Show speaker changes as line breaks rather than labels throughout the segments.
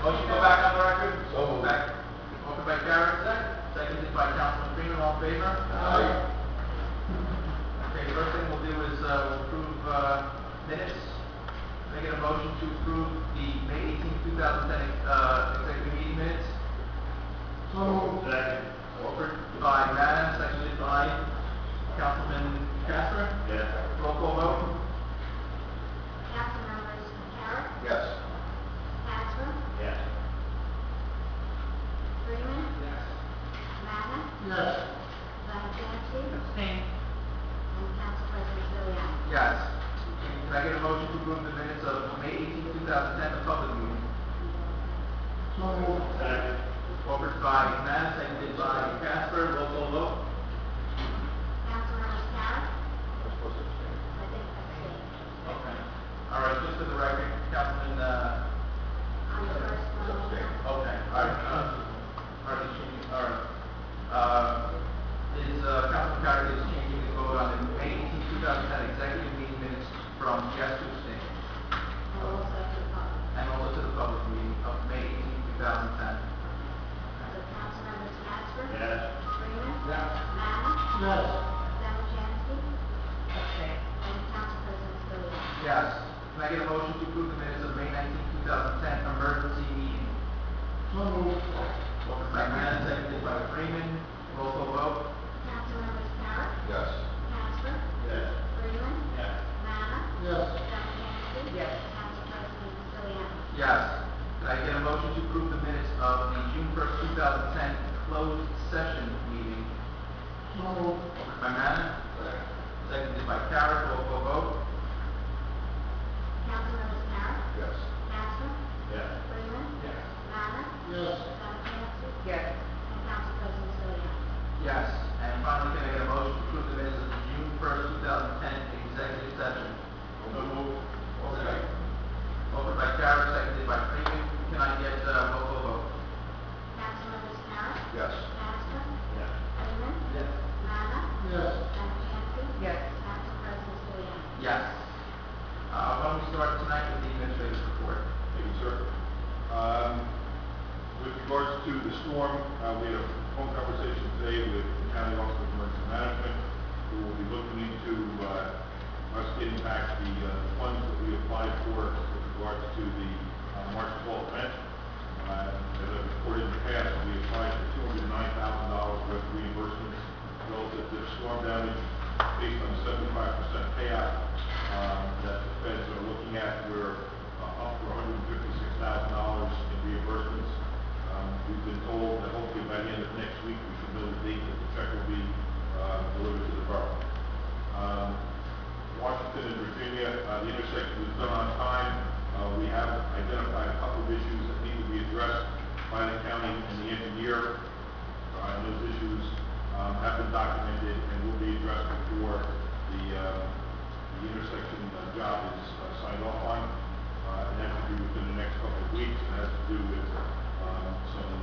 Motion go back on the record?
So moved.
Back. Offered by Garrett, seconded by Councilman Freeman, all in favor?
Aye.
Okay, the first thing we'll do is approve minutes. Can I get a motion to approve the May 18, 2010 executive meeting minutes?
So moved.
Second. Offered by Madden, seconded by Councilman Casper.
Yes.
Roll call vote.
Councilmembers Carrot,
Yes.
Casper,
Yes.
Freeman,
Yes.
Madden,
Yes.
Januszewski,
Abstain.
and Council President Siliani.
Yes. Can I get a motion to approve the minutes of May 18, 2010, the public meeting?
So moved.
Second. Offered by Madden, seconded by Casper. Roll call vote.
Councilmembers Carrot,
I'm supposed to abstain.
I think abstain.
Okay. All right, just for the record, Councilman,
On the first one.
Abstain.
okay, all right, all right, all right. Councilman Carter is changing his vote on the May 18, 2010 executive meeting minutes from yes to abstain,
And also to the public.
and also to the public meeting of May 18, 2010.
So Councilmembers Casper.
Yes.
Freeman.
Yes.
Madden.
Yes.
Januszewski. Abstain. And Council President Siliani.
Yes. Can I get a motion to approve the minutes of May 19, 2010 emergency meeting?
So moved.
Offered by Madden, seconded by Freeman. Roll call vote.
Councilmembers Carrot,
Yes.
Casper,
Yes.
Freeman,
Yes.
Madden,
Yes.
Januszewski. Yes. Council President Siliani.
Yes. Can I get a motion to approve the minutes of the June 1st, 2010 closed session meeting?
So moved.
Offered by Madden, seconded by Carrot. Roll call vote.
Councilmembers Carrot,
Yes.
Casper,
Yes.
Freeman,
Yes.
Madden,
Yes.
Januszewski.
Yes.
And Council President Siliani.
Yes. And finally, can I get a motion to approve the minutes of the June 1st, 2010 executive session? So moved. Offered by Carrot, seconded by Freeman. Can I get roll call vote?
Councilmembers Carrot,
Yes.
Casper,
Yes.
Freeman,
Yes.
Madden,
Yes.
Januszewski.
Yes.
Council President Siliani.
Yes. Why don't we start tonight with the administrative report?
Thank you, sir. With regards to the storm, we had a phone conversation today with the County Office of Emergency Management, who will be looking into us getting back the funds that we applied for with regards to the March 12th event. As I've reported in the past, we applied for $209,000 worth of reimbursements relative to storm damage based on the 75% payout that the feds are looking at. We're up for $156,000 in reimbursements. We've been told that hopefully by the end of next week, we should know the date that the check will be delivered to the borough. Washington and Virginia, the intersection was done on time. We have identified a couple of issues that need to be addressed by the county and the engineer. And those issues have been documented and will be addressed before the intersection job is signed off on. And that should be within the next couple of weeks. It has to do with some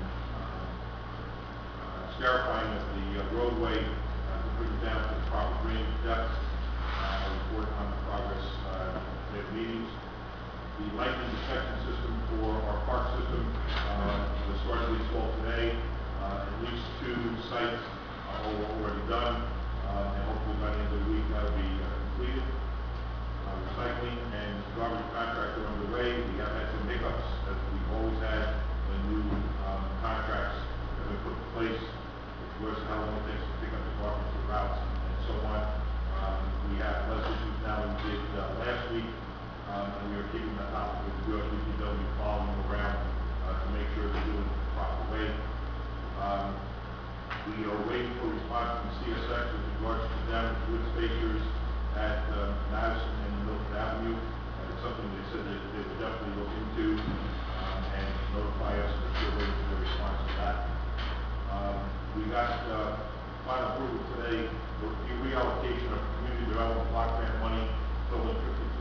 scarifying of the roadway to bring it down to the proper drainage depth. Report on the progress at meetings. The lightning detection system for our park system was started to be installed today. At least 2 sites are already done, and hopefully by the end of the week that'll be completed. Recycling and garbage contractor underway. We have had some hiccups, as we've always had when new contracts have been put in place, which was how long it takes to pick up the garbage, the routes, and so on. We have less issues now than we did last week, and we are keeping on top of it with the DPW following around to make sure they're doing it the proper way. We are waiting for response from CSX with regards to damaged wood spacers at Madison and Milford Avenue. It's something they said that they would definitely look into and notify us that we're waiting for the response to that. We got final approval today for the reallocation of community development block grant money totaling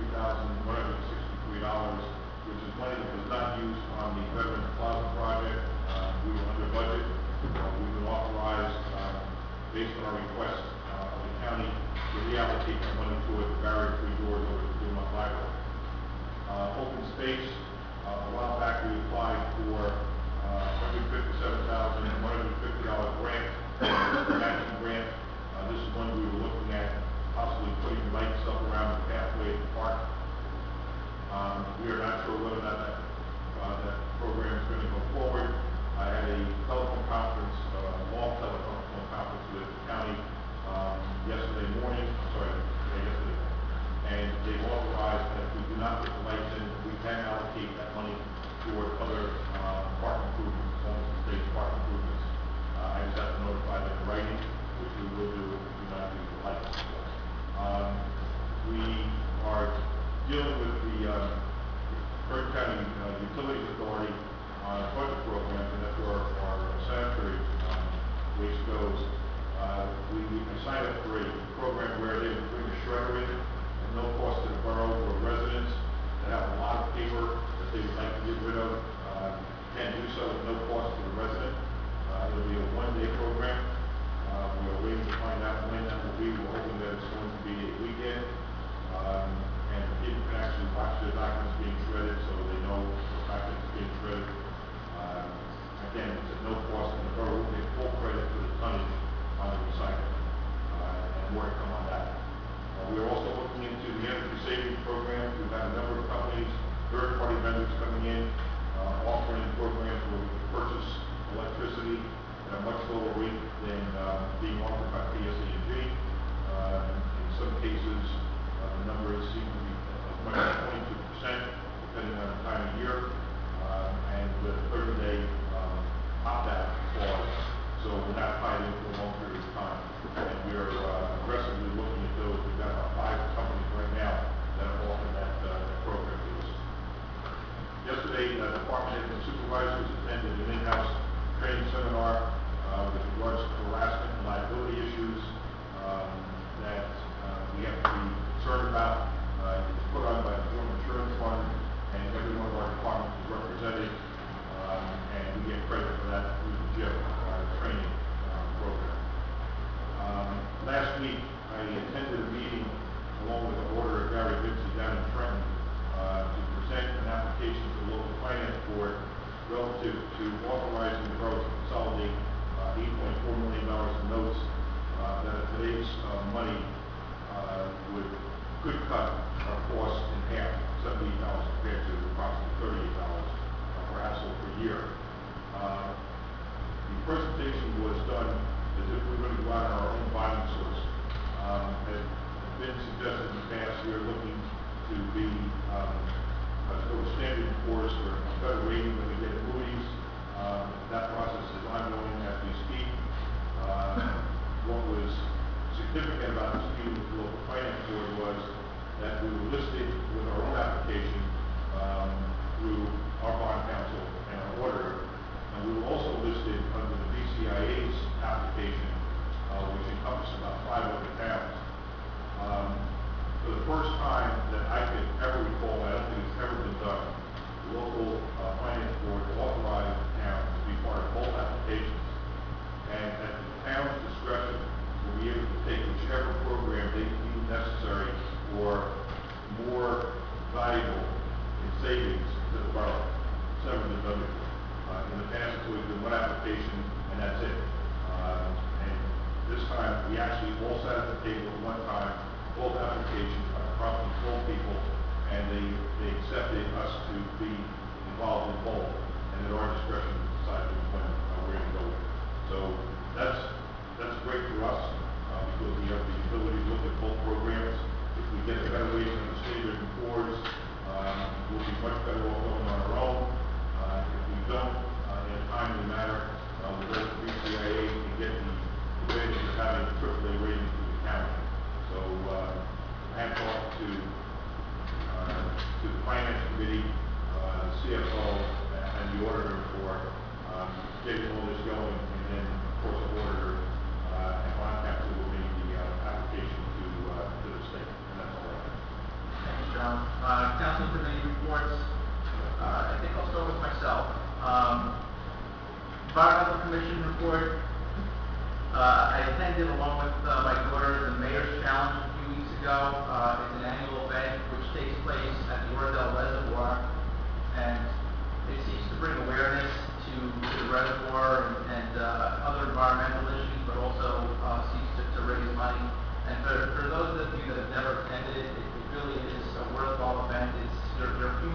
$53,163, which is money that was not used on the Veterans Plaza project. We were under budget. We've been authorized, based on our request of the county, to reallocate that money toward the barrier free doors over the Dumont Library. Open space, a while back we applied for halfway at the park. We are not sure whether or not that program is going to go forward. I had a telephone conference, long telephone conference with the county yesterday morning, yesterday, and they authorized that if we do not put the lights in, we can allocate that money toward other park improvements, as long as the state's park improvements. I just have to notify them in writing, which we will do if we do not use the lights. We are dealing with the Bergen County Utilities Authority on a budget programs, and that's where our sanitary waste goes. We signed up for a program where they would bring a shredder in at no cost to the borough or residents that have a lot of paper that they would like to get rid of. Can do so at no cost to the resident. It'll be a one-day program. We are waiting to find out when that will be. We're hoping that it's going to be a weekend. And people can actually watch their documents being shredded so they know the fact that it's being shredded. Again, it's at no cost to the borough. We'll get full credit for the tonnage on the recycling. And more to come on that. We are also looking into the energy savings program. We've had a number of companies, third-party vendors coming in, offering programs where we can purchase electricity at a much lower rate than being offered by PSE&G. In some cases, the numbers seem to be as much as 22%, depending on the time of year, and with a 30-day opt-out clause, so we're not tied in for a long period of time. And we are aggressively looking at those. We've got about 5 companies right now that are offering that program to us. Yesterday, department heads and supervisors attended an in-house training seminar with regards to harassment and liability issues that we have to be concerned about. It's put on by the Joint Insurance Fund, and every one of our departments is represented, and we get credit for that through the JIP, our training program. Last week, I attended a meeting along with the Auditor Gary Vinci down in Trenton to present an application to the local finance board relative to authorizing the borough to consolidate $8.4 million in notes that at today's money could cut our costs in half, $78 compared to approximately $38 per household per year. The presentation was done as if we were going to go out on our own bonding source. As been suggested in the past, we are looking to be go to Standard & Poor's for a better rating than we get at Moody's. That process is ongoing as we speak. What was significant about this meeting with the local finance board was that we were listed with our own application through our bond counsel and our auditor, and we were also listed under the BCIA's application, which encompasses about 5 other towns. For the first time that I could ever recall, I don't think it's ever been done, the local finance board authorized the town to be part of both applications. And at the town's discretion, will be able to take whichever program they deem necessary or more valuable in savings to the borough. It's never been done before. In the past, it's always been one application and that's it. And this time, we actually all sat at the table at one time, both applications by approximately 12 people, and they accepted us to be involved in both, and at our discretion to decide which one we're going to go with. So that's great for us because we have the ability to look at both programs. If we get a better rating on the Standard & Poor's, we'll be much better off going on our own. If we don't, in a timely manner, we'll go to the BCIA and get the advantage of having a AAA rating through the county. So I have talked to the Finance Committee, the CFO, and the auditor for getting all this going, and then, of course, the auditor and bond counsel will make the application to the state, and that's all I have.
Thank you, John. Council committee reports. I think I'll start with myself. Environmental Commission report. I attended along with my daughter the Mayor's Challenge a few weeks ago. It's an annual event which takes place at the Oradell Reservoir, and it seeks to bring awareness to the reservoir and other environmental issues, but also seeks to raise money. And for those of you that have never attended it, it really is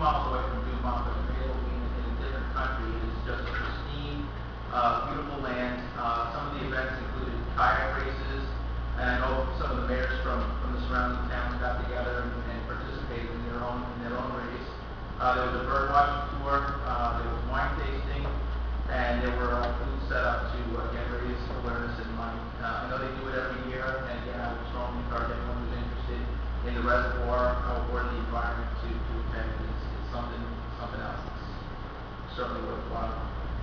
miles away from Dumont, but you're able to be in a different country. It is just pristine, beautiful land. Some of the events included kayak races, and I know some of the mayors from the surrounding towns got together and participated in their own race. There was a bird watching tour, there was wine tasting, and there were food set up to again raise awareness and money. I know they do it every year, and again, I would strongly encourage anyone who's interested in the reservoir or the environment to attend. It's something else. It's certainly worthwhile.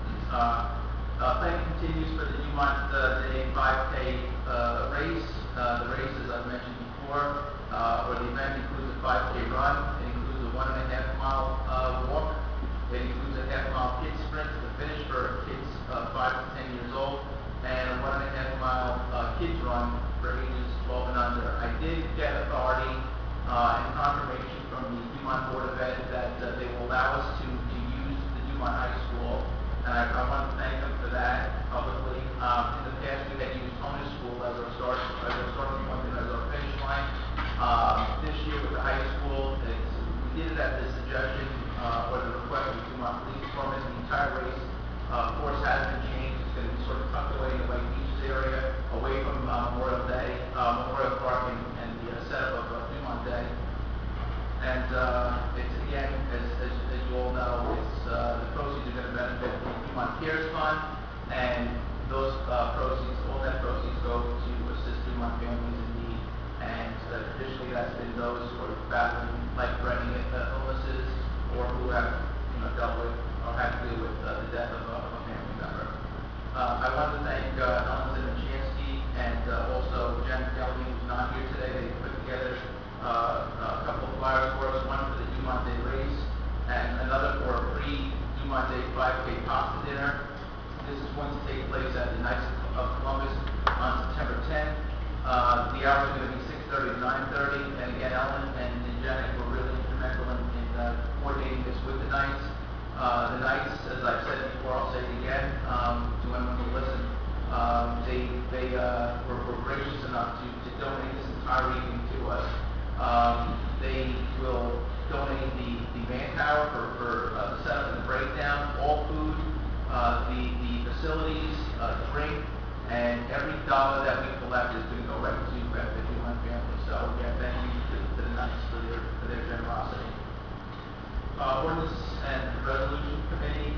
Planning continues for the Dumont Day 5K race. The race, as I've mentioned before, or the event includes a 5K run. It includes a 1.5-mile walk. It includes a half-mile kids sprint to the finish for kids 5 to 10 years old, and a 1.5-mile kids run for ages 12 and under. I did get authority and confirmation from the Dumont Board of Ed that they will allow us to use the Dumont High School, and I want to thank them for that publicly. In the past, we had used Honor School as our starting point and as our finish line. This year with the high school, we did it at the suggestion or the request of the Dumont Police Department. The entire race course has been changed. It's going to be sort of tucked away in the White Beaches area, away from Memorial Day, Memorial Park, and the setup of Dumont Day. And it's again, as you all know, it's the proceeds are going to benefit the Dumont Cares Fund, and those proceeds, all that proceeds go to assist Dumont families in need. And traditionally, that's been those who are battling life-threatening illnesses or who have dealt with or had to deal with the death of a family member. I want to thank Ellen Zimmerchansky and also Jen Kelly, who's not here today. They put together a couple of flyers for us, one for the Dumont Day race and another for a free Dumont Day 5K pasta dinner. This is going to take place at the Knights of Columbus on September 10th. The hours are going to be 6:30 to 9:30, and again, Ellen and Janet were really instrumental in coordinating this with the Knights. The Knights, as I've said before, I'll say it again, to anyone who will listen, they were gracious enough to donate this entire evening to us. They will donate the manpower for the setup and the breakdown, all food, the facilities, drink, and every dollar that we collect is going to go right to the Dumont family. So again, thank you to the Knights for their generosity. Ordinance and Resolution Committee,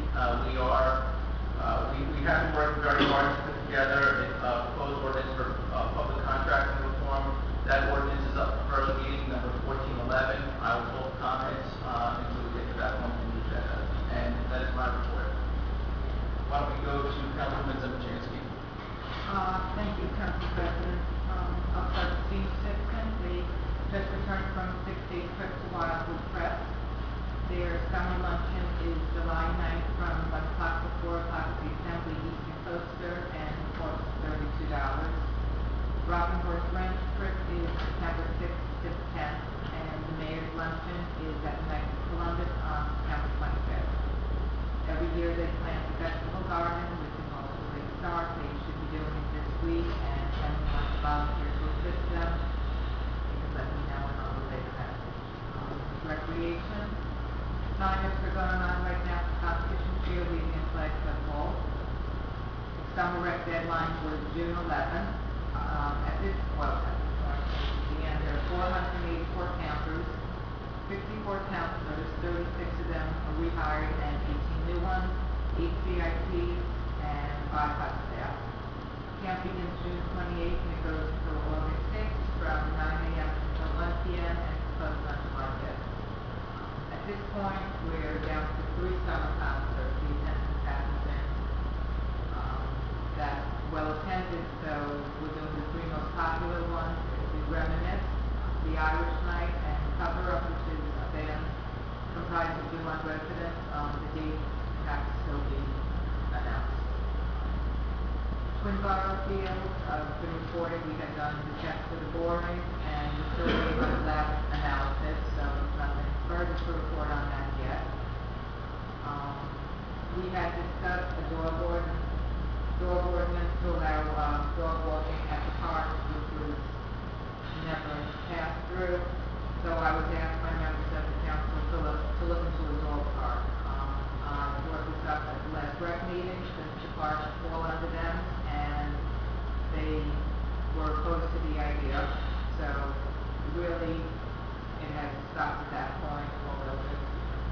we have been working very hard to put together a proposed ordinance for public contracting reform. That ordinance is up for first reading, number 1411. I will hold comments until we get to that point in the agenda. And that is my report. Why don't we go to Councilwoman Zimmerchansky?
Thank you, Council President. I'll start with senior citizen. They just returned from a 6-day trip to Wildwood Prep. Their summer luncheon is July 9th from 1 o'clock to 4 o'clock at the Assembly Eastern Coaster, and the cost is $32. Robin Horse Ranch trip is September 6th to 10th, and the mayor's luncheon is at the Knights of Columbus on September 25th. Every year they plant the vegetable garden, which is also a late start. They should be doing it this week, and if anyone wants to volunteer to assist them, you can let me know and I'll relay the message. Recreation. Signers are going on right now for competition cheerleading and flag football. The summer rec deadline was June 11th. At this point, there are 484 campers, 54 counselors, 36 of them are rehired and 18 new ones, 8 CIPs, and 5 hot staff. Camp begins June 28th and it goes until August 6th from 9 a.m. until 1 p.m. and it's closed on July 5th. At this point, we're down to 3 summer concerts. The attendance hasn't been that well attended, so we're doing the 3 most popular ones. It'll be Reminisce, the Irish Night, and Cover Up, which is a band comprised of Dumont residents. The dates have to still be announced. Twin Borough Field, been reported we had done the checks for the boring, and we're still waiting on lab analysis, so nothing further to report on that yet. We had discussed a dog ordinance to allow dog walking at the park, which was never passed through. So I was asked by members of the council to look into a dog park. I brought this up at the last rec meeting, since the park should fall under them, and they were opposed to the idea. So really, it has stopped at that point, although there's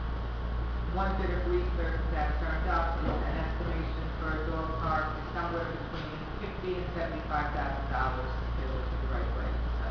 one bit of research that turned up is an estimation for a dog park is somewhere between $50,000 and $75,000 to do it the right way. So,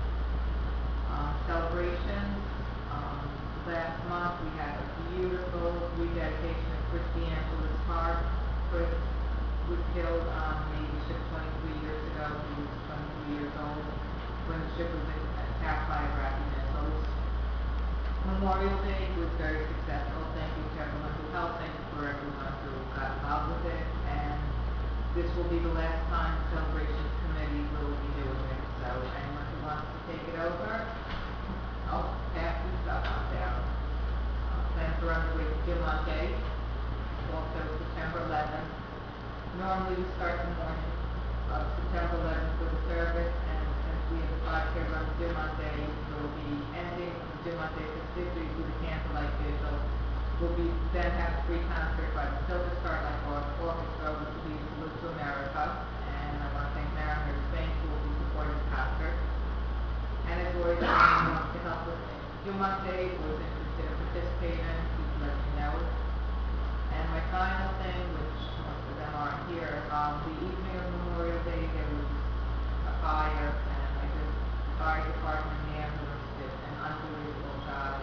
celebrations. Last month we had a beautiful rededication of Chris D'Angela's Park. Chris was killed on the ship 23 years ago. He was 23 years old when the ship was attacked by Iraqi missiles. Memorial Day was very successful. Thank you to everyone who helped. Thank you for everyone who got involved with it. And this will be the last time the Celebrations Committee will be doing it. So anyone who wants to take it over, I'll pass this stuff on down. Plans are underway for Jim Monday, also September 11th. Normally we start the morning of September 11th with a service, and since we have a 5K run Jim Monday, we'll be ending Jim Monday festivities with a candlelight vigil. We'll be then have a free concert by the Silver Starlight Orchestra, which will be Salute to America, and I want to thank Mariners Bank who will be supporting the concert. And as always, if anyone wants to help with Jim Monday or is interested in participating, please let me know. And my final thing, which most of them aren't here, the evening of Memorial Day, there was a fire, and I just, the fire department and the ambulance did an unbelievable job.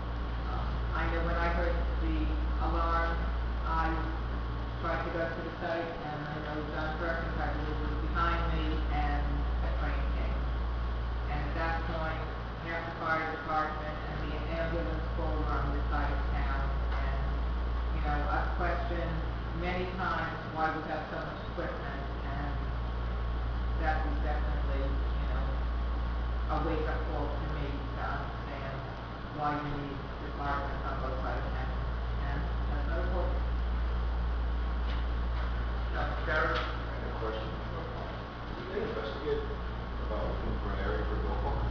I know when I heard the alarm, I tried to go to the site, and I know John Perkins, I believe, was behind me, and a train came. And at that point, half the fire department and the ambulance corps were on this side of town, and you know, I've questioned many times why we have so much equipment, and that was definitely, you know, a wake-up call to me to understand why you need departments on both sides of town. And that's my report.
Council Carroll?
Any question? Did they investigate about looking for an area for a dog park?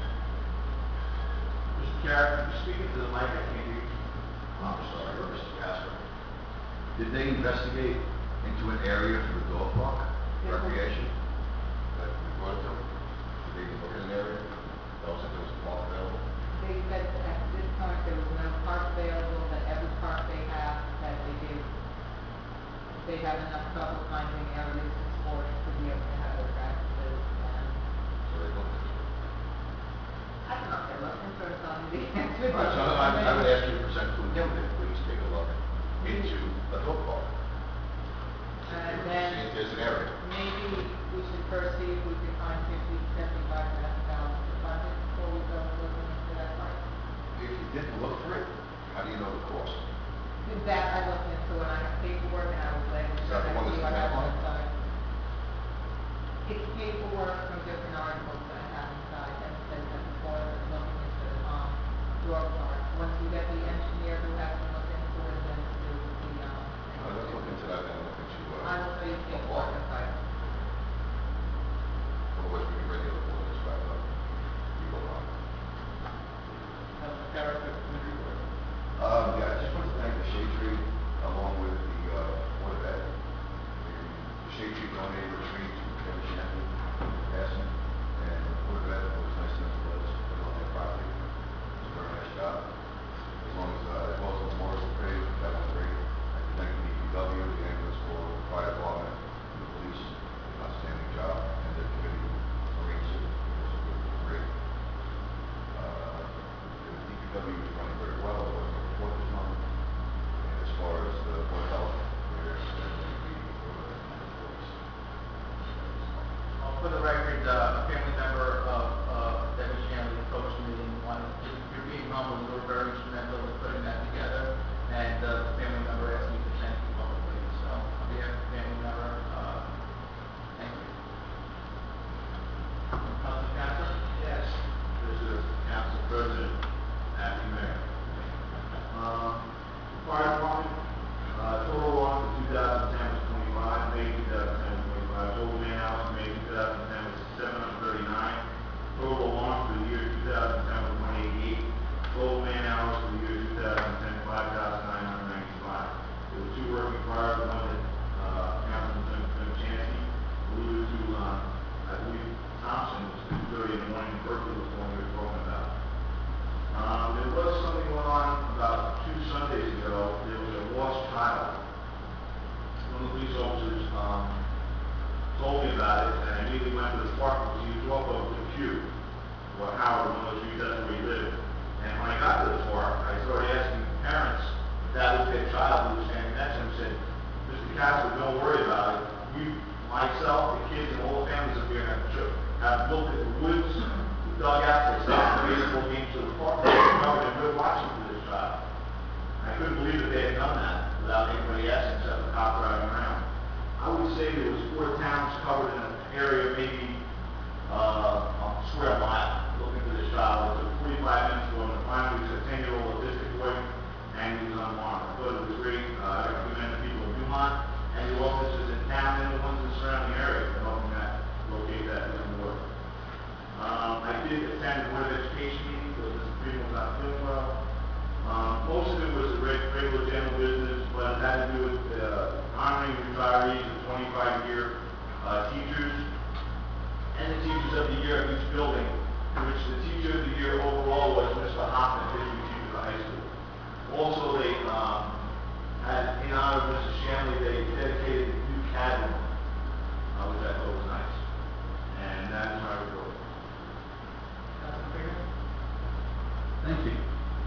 Mr. Carroll, could you speak into the mic? I can't hear you.
I'm sorry, or Mr. Casper. Did they investigate into an area for a dog park,
Yes, sir.
recreation? That we brought it to them? Did they even look at an area? That was if there was a park available?
They said at this point there was no park available, that every park they have, that they have enough trouble finding areas for sports to be able to have their practices, and
So they looked into it.
I don't know if they're looking for something to answer.
All right, so I would ask you to present to them, please take a look into a dog park.
And
See
then
if there's an area.
maybe we should first see if we can find $50,000 to $75,000 to fund it before we go looking into that part.
If you didn't look for it, how do you know the cost?
That I looked into, and I have paperwork, and I was glad to
Is
show
that the
that
one
to you.
that's
I have
in
one
that
inside. It's paperwork from different articles that I have inside that says that before they're looking into your part. Once we get the engineer who has to look into it, then do the,
Let's look into that and look into,
I will show you
a
paperwork
park.
inside.
Otherwise, we can bring the other one this back up. You go on.
Council Carroll, committee report.
Yeah, I just want to thank the Shade Tree along with the, Board of Ed. The Shade Tree donated a tree to Kevin Shannon, passing, and the Board of Ed was nice enough to let us put it on their property. It's a very nice job. As long as, well as the memorial
Castle, don't worry about it. Myself, the kids, and all the families up here have looked at the woods, the dugouts, they saw the baseball games to the park, they were covered in wood watching for this child. I couldn't believe that they had done that without anybody asking except the cop driving around. I would say there was 4 towns covered in an area, maybe, a square mile, looking for this child. It took 45 minutes to go, and finally, he was a 10-year-old autistic boy, and he was unarmed. I thought it was great. I recommend the people of Newmont and your officers in town and the ones in the surrounding area for helping that, locate that young boy. I did attend the Board of Education meeting, because Mr. Freeman was not feeling well. Most of it was a regular general business, but it had to do with honoring retirees of 25-year teachers and the teachers of the year of each building, which the teacher of the year overall was Mr. Hoffman, history teacher of the high school. Also, they had, in honor of Mrs. Shanley, they dedicated the new cabin, which I thought was nice. And that is my report.
Councilman Freeman?
Thank you.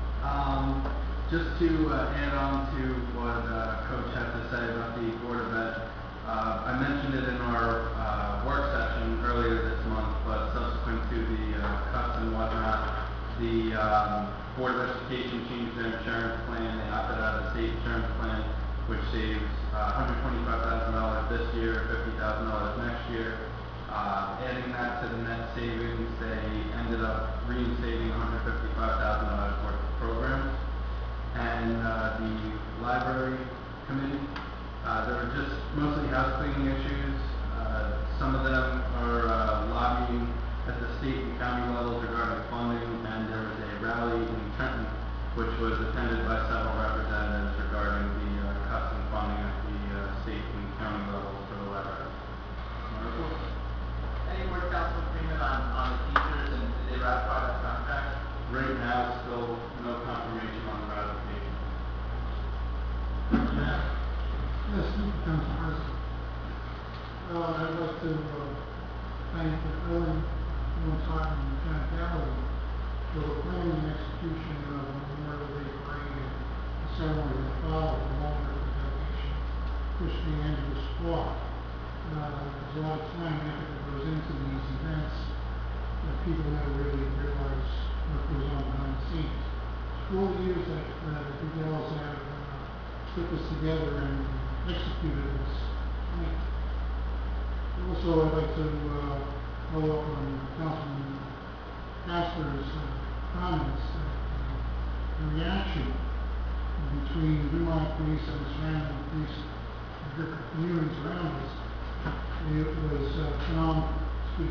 Just to add on to what Coach had to say about the Board of Ed, I mentioned it in our work session earlier this month, but subsequent to the cuts and whatnot, the Board of Education changed their insurance plan. They opted out of the state insurance plan, which saves $125,000 this year, $50,000 next year. Adding that to the net savings, they ended up reinstating $155,000 worth of programs. And the library committee, there were just mostly house cleaning issues. Some of them are lobbying at the state and county levels regarding funding, and there was a rally in Trenton, which was attended by several representatives regarding the cuts in funding at the state and county levels for the library.
Any more, Councilman Freeman, on the teachers, and did they ratify that contract?
Right now, still no confirmation on the ratification.
Yeah.
Yes, thank you, Council President. I'd like to thank Ellen Montauk and Lieutenant Galloway for the planning and execution of the Memorial Day Parade and the ceremony that followed, along with the dedication of Christian Andrews Park. There's a lot of time and effort that goes into these events that people never really realize what goes on behind the scenes. It's 4 years that the girls have put this together and executed this. Also, I'd like to follow up on Councilman Casper's comments that the reaction between Vermont police and the surrounding police and different communities around us, it was phenomenal. Speak.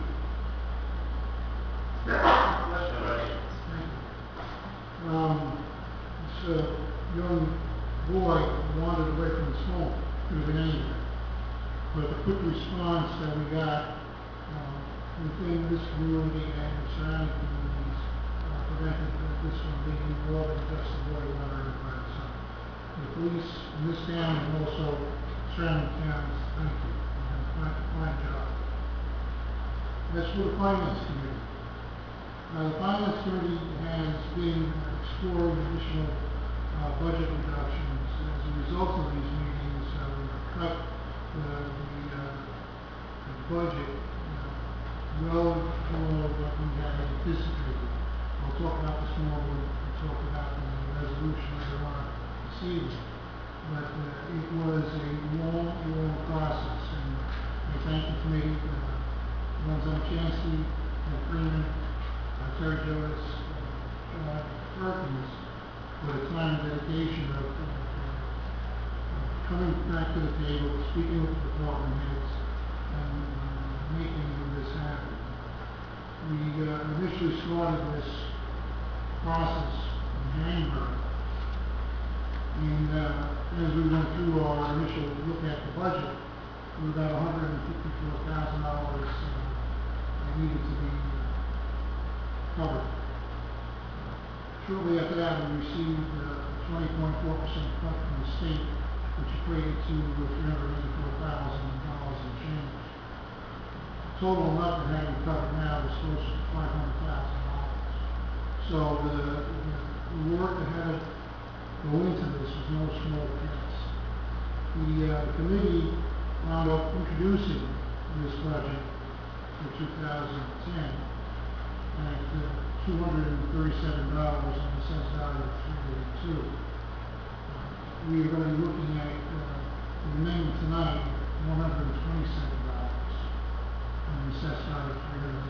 This young boy wandered away from his home. He was in anger. But the quick response that we got within this community and the surrounding communities prevented this from being more than just a boy wandering by himself. The police in this town and also surrounding towns, thank you. You did a fine job. That's for the Finance Committee. The Finance Committee has been exploring additional budget reductions. As a result of these meetings, we've cut the budget well below what we had anticipated. I'll talk about this more when we talk about the resolution later on this evening. But it was a long process, and I thank the committee, Ron Zamachansky, Freeman, Terry Jones, John Perkins, for the time and dedication of coming back to the table, speaking with the department heads, and making this happen. We initially started this process in January, and as we went through our initial look at the budget, we were about $154,000 that needed to be covered. Shortly after that, we received a 20.4% cut from the state, which equated to $384,000 in change. Total amount that had been covered now is close to $500,000. So the work that had to go into this was no small task. The committee wound up introducing this budget for 2010 at $237 and assessed value of $382. We are going to be looking at the amendment tonight, $127 and assessed value of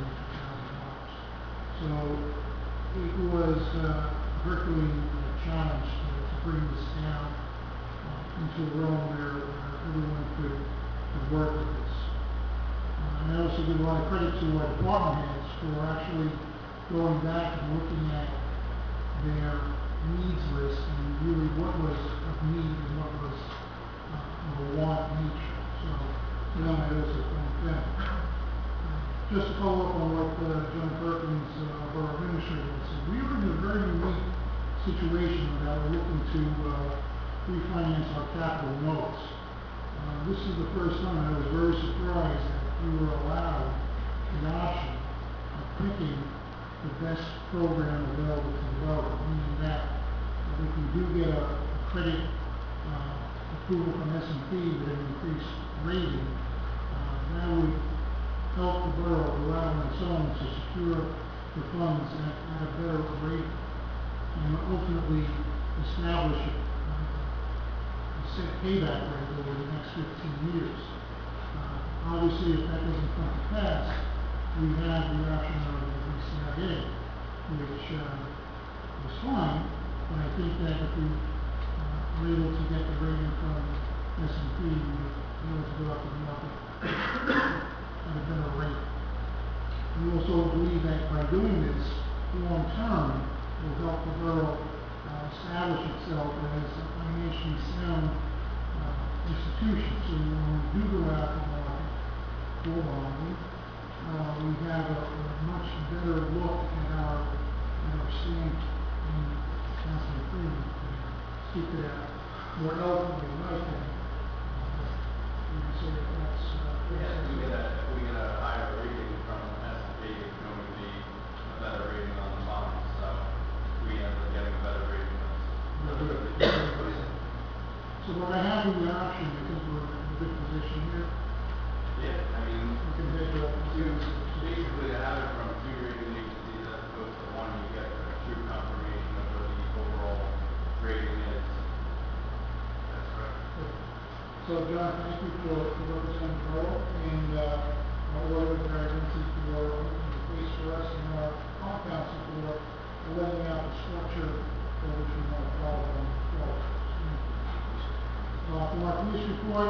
$382,000. So it was a Herculean challenge to bring this down into a realm where everyone could work with this. And I also give a lot of credit to our department heads for actually going back and looking at their needs list and really what was of need and what was of a want nature. So, to them, I also thank them. Just to follow up on what John Perkins, our administrator, said, we are in a very unique situation that we're looking to refinance our capital notes. This is the first time I was very surprised that we were allowed the option of picking the best program available to the voters, meaning that if we do get a credit approval from S&P with an increased rating, that would help the borough allow on its own to secure the funds at a better rate and ultimately establish a set payback rate over the next 15 years. Obviously, if that doesn't come to pass, we have the option of the BCIA, which is fine, but I think that if we were able to get the rating from S&P, we would be able to go out to the market at a better rate. We also believe that by doing this, long term, will help the borough establish itself as a financially sound institution. So when we do go out to the market for bonding, we have a much better look at our stand in Councilman Freeman to speak to that more eloquently than I can. You can say that that's
If we get a higher rating from S&P, it's going to be a better rating on the bonds, so we end up getting a better rating.
So by having the option, I think we're in a good position here.
Yeah, I mean,
We can take it up to
basically to have it from two rating agencies as opposed to one, you get a true confirmation of what the overall rating is. That's right.
So, John, thank you for representing the borough and our order of agency for opening the space for us and our council for laying out the structure for which we want to follow going forward. For our police report,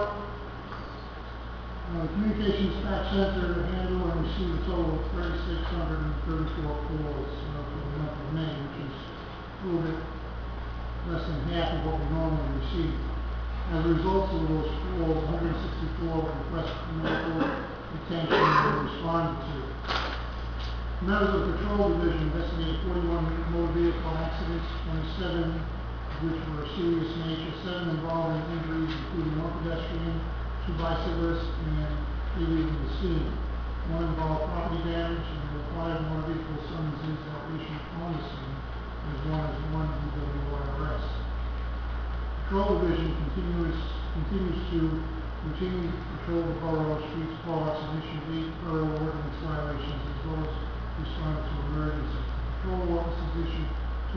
Communications Dispatch Center handled and received a total of 3,634 calls for the month of May, which is a little bit less than half of what we normally receive. As a result of those calls, 164 requests for medical attention were responded to. Members of the Patrol Division investigated 41 motor vehicle accidents, 27 of which were of serious nature, 7 involving injuries, including one pedestrian, 2 bicyclists, and 3 leaving the scene. 1 involved property damage, and there were 5 motor vehicle summonses that were issued on the scene, as well as 1 DWI arrest. Patrol Division continues to routinely patrol the borough streets, parks, and issue 8 borough ordinance violations, as well as respond to emergencies. The patrol officers issued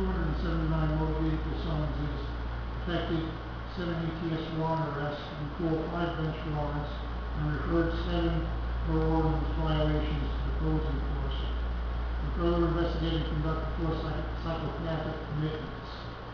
279 motor vehicle summonses, effected 7 ATS warrant arrests, and called 5 bench warrants, and referred 7 borough ordinance violations to the codes enforcement. And further investigating conducted 4 psychopathic commitments.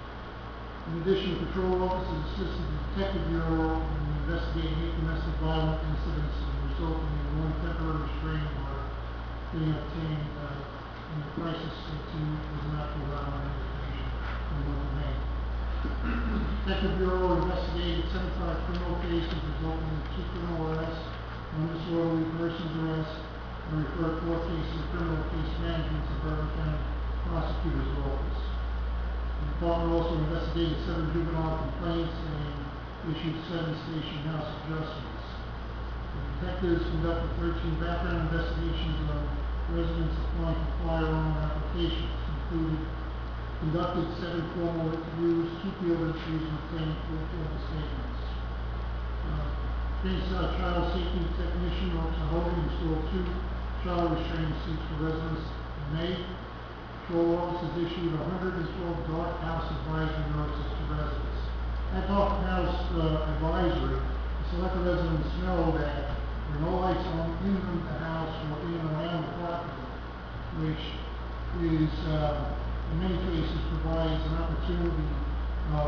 In addition, patrol officers assisted the Detective Bureau in investigating 8 domestic violence incidents and resulting in 1 temporary restraining order being obtained in the crisis team was not to allow an investigation in the month of May. Detective Bureau investigated 75 criminal cases resulting in 2 criminal arrests, 1 disorderly persons arrest, and referred 4 cases of criminal case management to Bourbon County Prosecutor's Office. The department also investigated 7 juvenile complaints and issued 7 station house adjustments. The detectives conducted 13 background investigations on residents applying for firearm applications, conducted 7 formal interviews, 2 field interviews, and obtained 4 statements. Child safety technician, Officer Hogan, installed 2 child restraining seats for residents in May. Patrol officers issued 112 dark house advisory notices to residents. At dark house advisory, to let the residents know that there are no lights on in the house or in and around the property, which is, in many cases, provides an opportunity of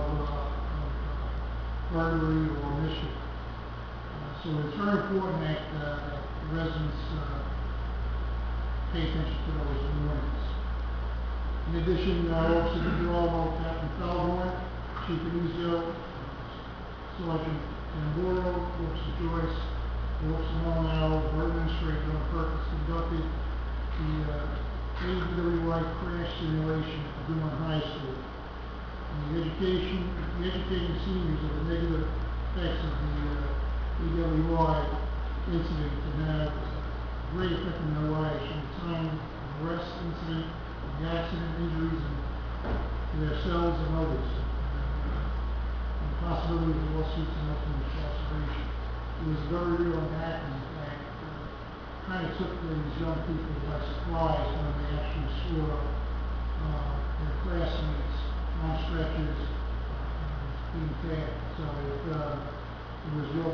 burglary or mischief. So it's very important that the residents pay attention to those warnings. In addition, Officer DeGirolamo, Captain Feldhorn, Chief Anuzio, Sergeant Tamburo, Officer Joyce, Officer Molinaro, Borough Administrator John Perkins conducted the AWI crash simulation at Dumont High School. And educating seniors of the negative effects of the AWI incident can have a great effect on their lives from the time of the arrest incident, the accident, injuries, and to themselves and others, and the possibility of lawsuits and ultimate incarceration. It was very real and happening that kind of took these young people by surprise when they actually saw their classmates on stretchers being fed. So it was real.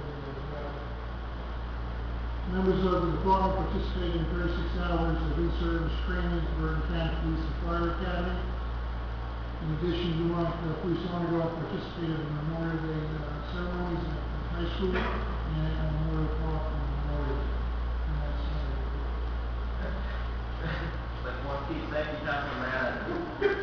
Members of the department participated in 36 hours of in-service training at Bergen County Police and Fire Academy. In addition, Dumont Police Honor Guard participated in Memorial Day ceremonies at the high school and at Memorial Park on Memorial Day. And that's
Like one piece, thank you, Councilman Mariano.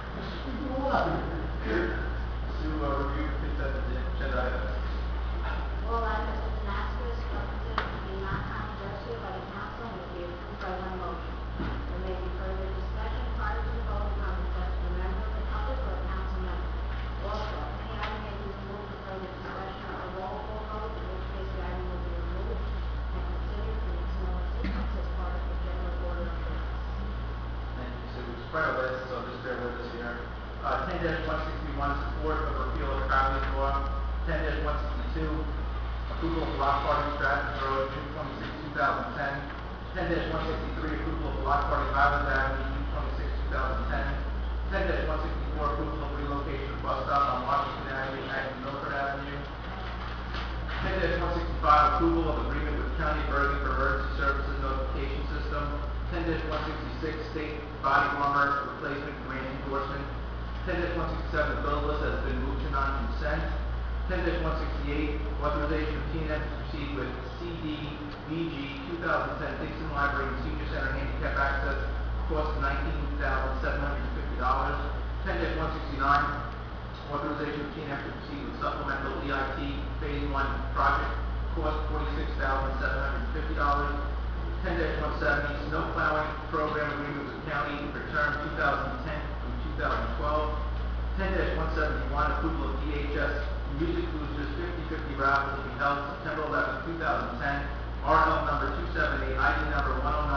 Sue, review the consent agenda items.
All items of the Masters represented to be not controversial by the council and will be approved by one motion. There may be further discussion prior to the vote upon the question of a member of the public or a council member. Also, any item may be removed for further discussion or a roll call vote, in which case the item will be removed and considered in its normal sequence as part of the general order of business.
Thank you, Sue. It's quite a list, so just bear with us here. 10-161, support of repeal of property law. 10-162, approval of block party Stratford Road, June 26, 2010. 10-163, approval of block party Highland Avenue, June 26, 2010. 10-164, approval of relocation of bus stop on Washington Avenue and Milford Avenue. 10-165, approval of agreement with County of Bergen for emergency services notification system. 10-166, state body armor replacement grant endorsement. 10-167, the bill list has been moved to non-consent. 10-168, authorization of T&M to proceed with CDBG 2010 Dixon Library and Senior Center handicap access, cost $19,750. 10-169, authorization of T&M to proceed with supplemental EIT Phase 1 project, cost $46,750. 10-170, snow plowing program agreement with the county for term 2010 through 2012. 10-171, approval of DHS music boosters 50/50 raffle to be held September 11, 2010. RL number 278, ID number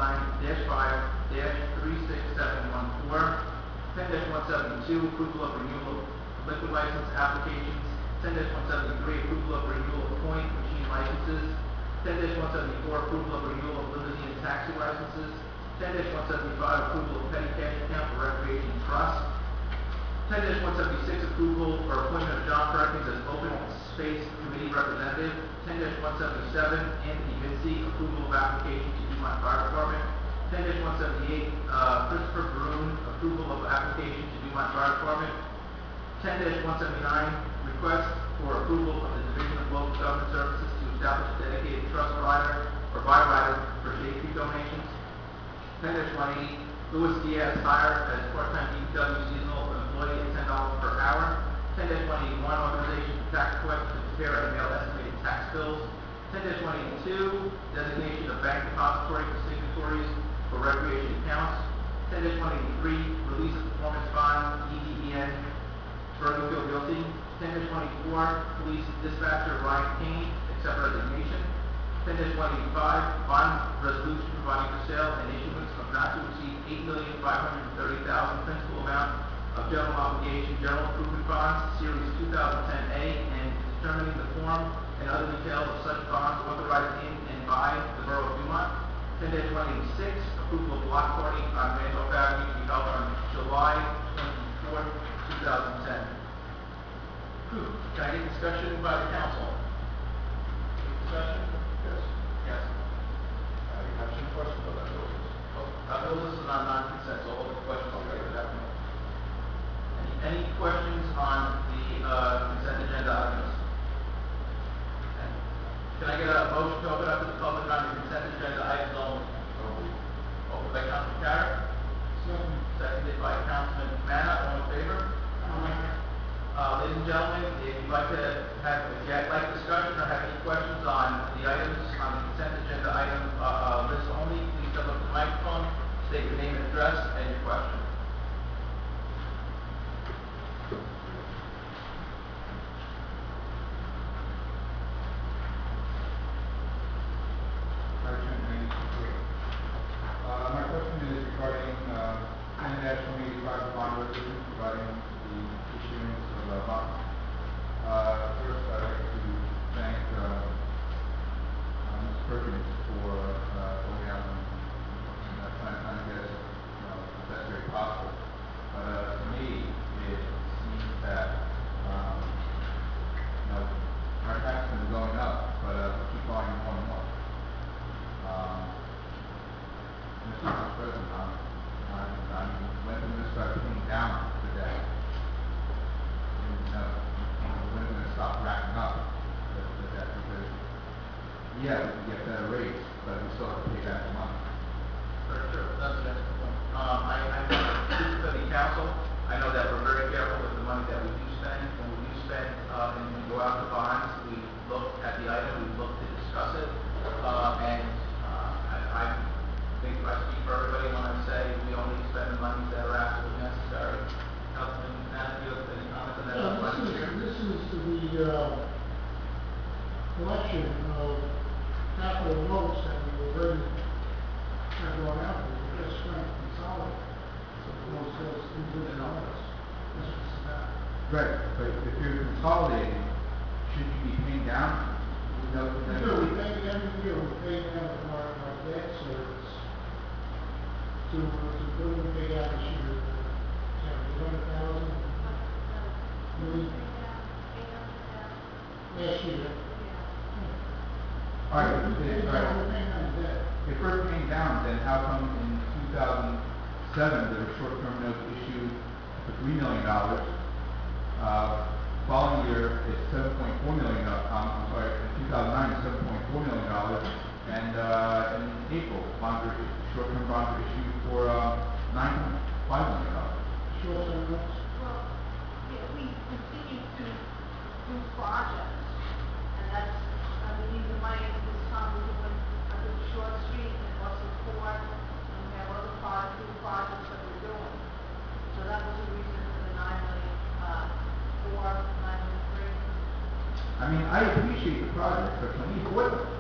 109-5-36714. 10-172, approval of renewal of liquor license applications. 10-173, approval of renewal of point machine licenses. 10-174, approval of renewal of limousine and taxi licenses. 10-175, approval of petty cash account for recreation trust. 10-176, approval or appointment of John Perkins as open space committee representative. 10-177, Anthony Vinci, approval of application to Dumont Fire Department. 10-178, Christopher Broom, approval of application to Dumont Fire Department. 10-179, request for approval of the Division of Local Government Services to establish a dedicated trust rider or buy rider for shade tree donations. 10-180, Louis Diaz hired as part-time DPW seasonal employee at $10 per hour. 10-181, authorization for tax collector to prepare and mail estimated tax bills. 10-182, designation of bank depository for signatories for recreation accounts. 10-183, release of performance bond, EDEN, Bergenfield Realty. 10-184, police dispatcher Ryan Kane, accept resignation. 10-185, bond resolution providing for sale and issuance of not to exceed $8,530,000 principal amount of general obligation general improvement bonds, series 2010A, and determining the form form and other details of such bonds authorized in and by the Borough of Dumont. 10-186, approval of block party on Randolph Avenue to be held on July 24th, 2010. Can I get discussion by the council? Discussion?
Yes.
Yes.
I have some questions about that bill.
Bill, this is on non-consent, so all the questions will be at that point. Any questions on the consent agenda items? Okay. Can I get a motion to open up to the public on the consent agenda items only? Opened by Councilman Carrot,
Second.
seconded by Councilman Manna, all in favor? Ladies and gentlemen, if you'd like to have, if you'd like discussion or have any questions on the items on the consent agenda item list only, please step up to the microphone, state your name and address, and your question.
My question is regarding, 10-185 bond resolution regarding the issuance of a bond. First, I'd like to thank, Ms. Perkins for, going out and trying to get us, the best way possible. To me, it seems that, our taxes are going up, but, we keep buying more and more. Mr. Vice President, when we're going to start paying down the debt? And, when we're going to stop racking up the debt? Because, yeah, we can get better rates, but we still have to pay back the money.
Sure, that's an excellent point. I speak for the council, I know that we're very careful with the money that we do spend. When we do spend, and we go out to bonds, we look at the item, we look to discuss it, and I think if I speak for everybody when I say we only spend the money that are absolutely necessary. Councilman Matthew, any comments on that?
This is the collection of capital notes that we already have gone out with. We're just trying to consolidate. So those $2 billion. That's what it's about.
Right, but if you're consolidating, should you be paying down?
We pay every year, we pay down our debt service to what we pay out this year. $800,000 last year.
All right,
We're paying on debt.
if we're paying down, then how come in 2007, there were short-term notes issued for $3 million? Following year, it's $7.4 million, I'm sorry, in 2009, it's $7.4 million, and, in April, short-term bonds were issued for, $9.5 million.
Short-term notes.
Well, yeah, we continue to do projects, and that's, we need the money at this time, we're doing, the Short Street and Russell Court, and we have other projects that we're doing. So that was the reason for the 9 million, 4, 9 million 3.
I mean, I appreciate the project, but can we avoid it?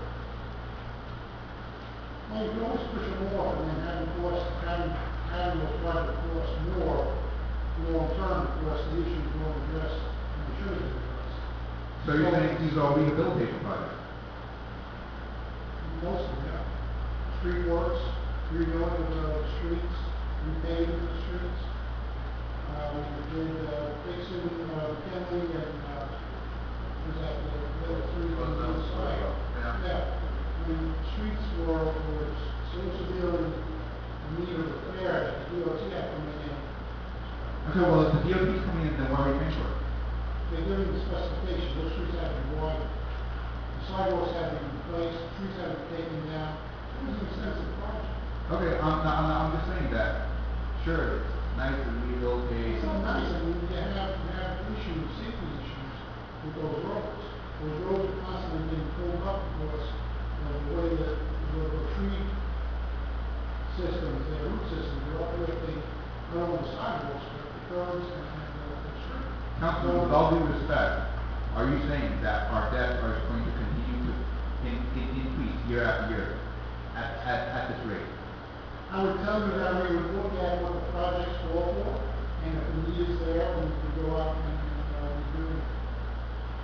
Well, you can always push them off and then having those projects cost more long-term, because the issues won't address and the should address.
So you're saying these are rehabilitation projects?
Most of them. Street works, rebuilding of the streets, repaving the streets. We did, fixing, Kenley and, was that the other three on the other side? Yeah. I mean, streets were so severely in need of repair that the DOT had to come in.
Okay, well, if the DOT's coming in, then why are we paying for it?
They give you the specifications, those streets have to be wide. The sidewalks have to be replaced, trees have to be taken down. It was an expensive project.
Okay, I'm just saying that, sure, it's nice to relocate.
It's not nice, I mean, you have issues, safety issues with those roads. Those roads are constantly being pulled up because of the way that the tree systems, the root systems, are operating not only the sidewalks, but the curbs and the street.
Councilman, with all due respect, are you saying that our debt is going to continue to increase year after year at this rate?
I would tell you that we would look at what the projects call for, and if the need is there, we could go out and do it.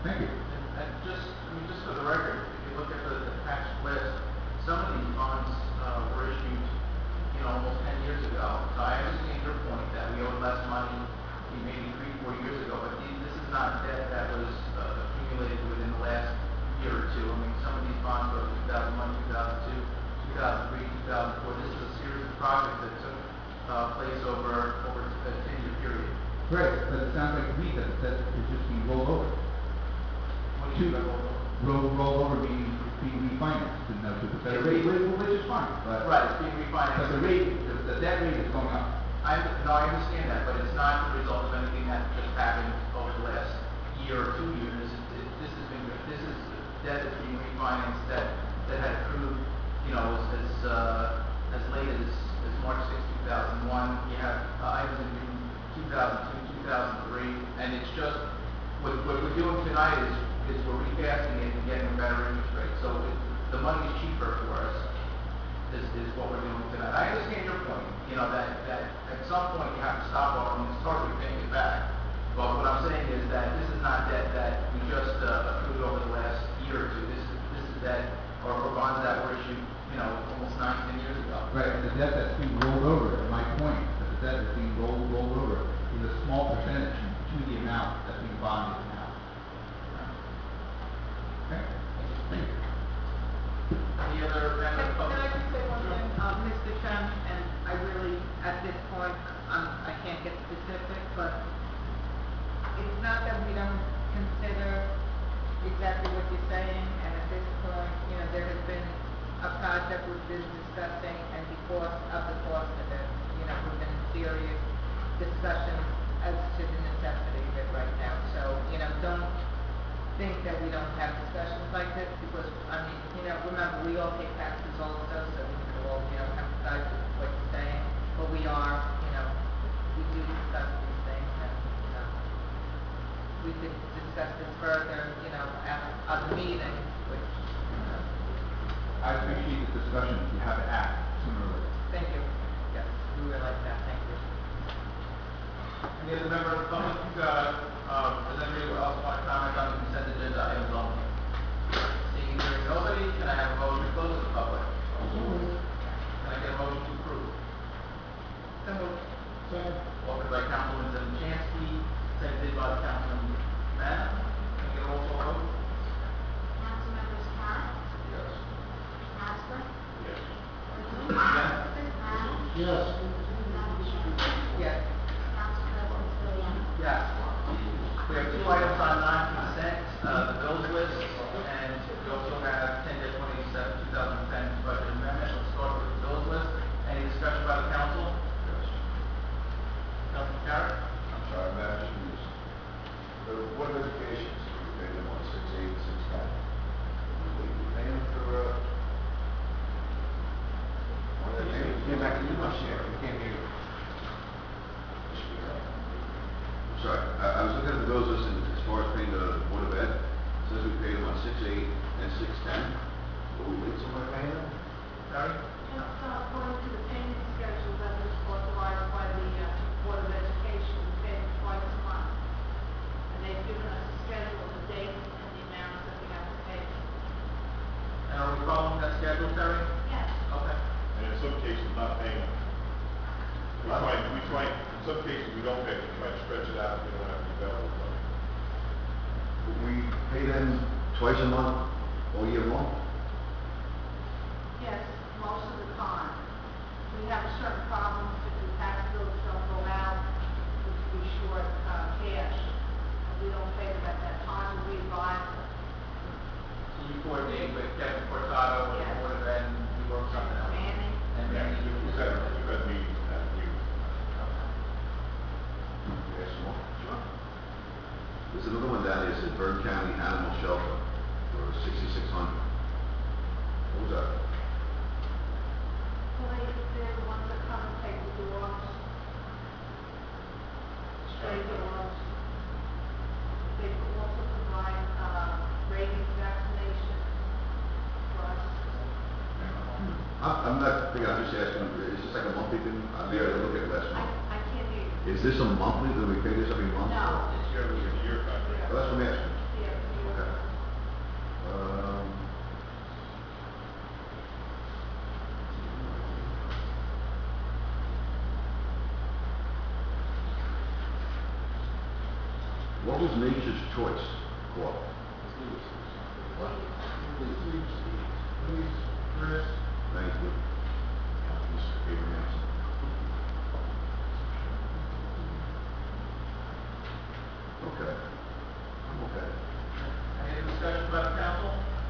Thank you.
And just, I mean, just for the record, if you look at the attached list, some of these bonds, were issued, you know, almost 10 years ago. So I understand your point that we owed less money, maybe 3, 4 years ago, but this is not debt that was accumulated within the last year or two. I mean, some of these bonds were 2001, 2002, 2003, 2004. This is a series of projects that took place over a 10-year period.
Right, but it sounds like to me that it's just being rolled over.
What do you mean by
Roll over being refinanced, to the better rate, which is fine, but.
Right, it's being refinanced.
But the rate, the debt rate is going up.
I understand that, but it's not the result of anything that just happened over the last year or 2 years. This is debt that's being refinanced that had accrued, you know, as late as March 6, 2001. You have items in 2002, 2003, and it's just, what we're doing tonight is we're recasting it and getting a better interest rate. So the money is cheaper for us, is what we're doing tonight. I understand your point, you know, that at some point you have to stop borrowing and start repaying it back. But what I'm saying is that this is not debt that we just accrued over the last year or two. This is debt or bonds that were issued, you know, almost 9, 10 years ago.
Right, and the debt that's being rolled over, and my point, that the debt that's being rolled over is a small percentage to the amount that's being bonded now. Okay? Thank you.
Any other
Can
public?
I just say one thing, Mr. Chairman, and I really, at this point, I can't get specific, but it's not that we don't consider exactly what you're saying, and at this point, you know, there has been a project we've been discussing, and because of the cost of it, you know, we've been in serious discussions as to the necessity of it right now. So, you know, don't think that we don't have discussions like this, because, I mean, you know, remember, we all pay taxes also, so we can all, you know, empathize with what you're saying, but we are, you know, we do discuss these things, and, you know, we could discuss this further, you know, at other meetings, which,
I appreciate the discussion, you have to act sooner or later.
thank you. Yes, we would like that, thank you.
Any other member of the public, does anybody else want to comment on the consent agenda items only? Seeing there is nobody, can I have a motion to close to the public? Can I get a motion to approve?
So moved.
Offered by Councilman Zamichansky, seconded by Councilman Mann. Can I get a roll call vote?
Councilmembers Carr,
Yes.
Casper,
Yes.
Quinlan,
Yes.
Mann,
Yes.
Zamichansky,
Yes.
Council President Siciliano.
Yes. We have 2 items on non-consent, the bills list, and we also have 10-27, 2010 budget amendment. Let's start with the bills list. Any discussion by the council? Councilman Carrot?
I'm sorry, Madam Chief. The Board of Education, so we paid them on 6/8, 6/10. We pay them for, when they pay,
Get back to you, my share, we can't hear you.
sorry, I was looking at the bills list, and as far as paying the Board of Ed, it says we paid them on 6/8 and 6/10. Will we wait somewhere paying them?
Terry?
Yes, according to the payment schedule that was authorized by the Board of Education, we pay them twice a month. And they've given us a schedule of the dates and the amounts that we have to pay.
And are we following that schedule, Terry?
Yes.
Okay.
And in some cases, not paying them. We try, in some cases, we don't pay them, we try to stretch it out, we don't have to develop money.
We pay them twice a month, all year long?
Yes, most of the time. We have certain problems if the tax bills don't go out, which we short cash. And we don't pay them at that time, we advise them.
So you coordinate with Kevin Cortado,
Yes.
and Board of Ed, and you work something out?
Manning.
And Manny, you
We've had meetings,
Yes, more.
Sure.
There's another one down there, it says Bergen County Animal Shelter for 6,600. What was that?
Well, they're the ones that come and take the dogs, stray dogs. They also provide, rabies vaccination for us.
I'm not thinking, I'm just asking, is this like a monthly thing? I barely look at it last month.
I can't hear you.
Is this a monthly, do we pay this every month?
No.
it's yearly, it's a year contract.
Well, that's what I'm asking.
Yeah, you
Nature's Choice Corp. Thank you. Mr. Abrams. Okay. I'm okay.
Any discussion by the council?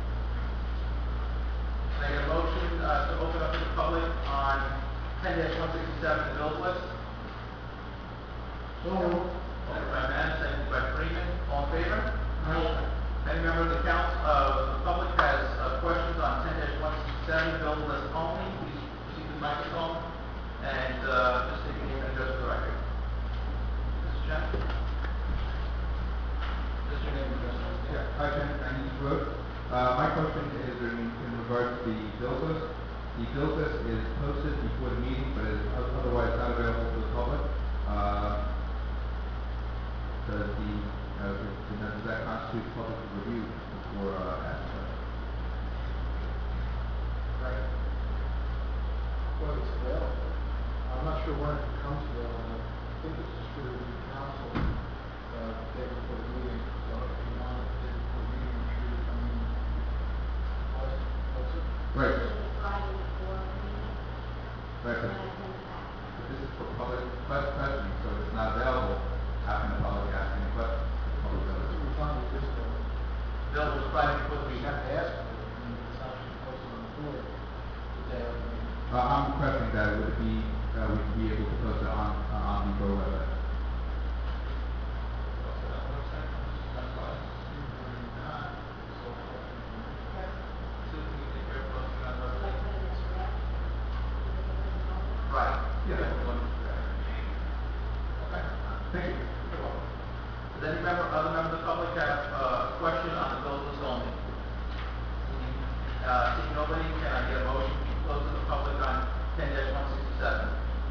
Can I get a motion, to open up to the public on 10-167, the bills list? Second by Mann, seconded by Freeman, all in favor? Any member of the council, the public has, questions on 10-167, bill list only, please proceed to the microphone, and, just state your name and address for the record. Mr. Chen? Just your name and address.
Hi, Ken, and East Road. My question is in regards to the bills list. The bills list is posted before the meeting, but is otherwise not available to the public. Does that constitute public review before asking?
Right. Well, it's available. I'm not sure when it becomes available. I think it's distributed to the council, day before the meeting. So if you want it day before the meeting, I'm sure you come in. What's it?
Right.
Friday before the meeting.
Right,
And I send it back.
but this is for public questioning, so it's not available. How can the public ask any questions? Public notice.
We find it this way.
Bill was Friday before the
We
meeting.
have to ask for it, and it's actually posted on the board the day of the meeting.
I'm requesting that it would be, we be able to post it on the borough website.
Right.
Yeah.
Okay.
Thank you.
Does any member, other member of the public have a question on the bills list only? Seeing nobody, can I get a motion to close to the public on 10-167?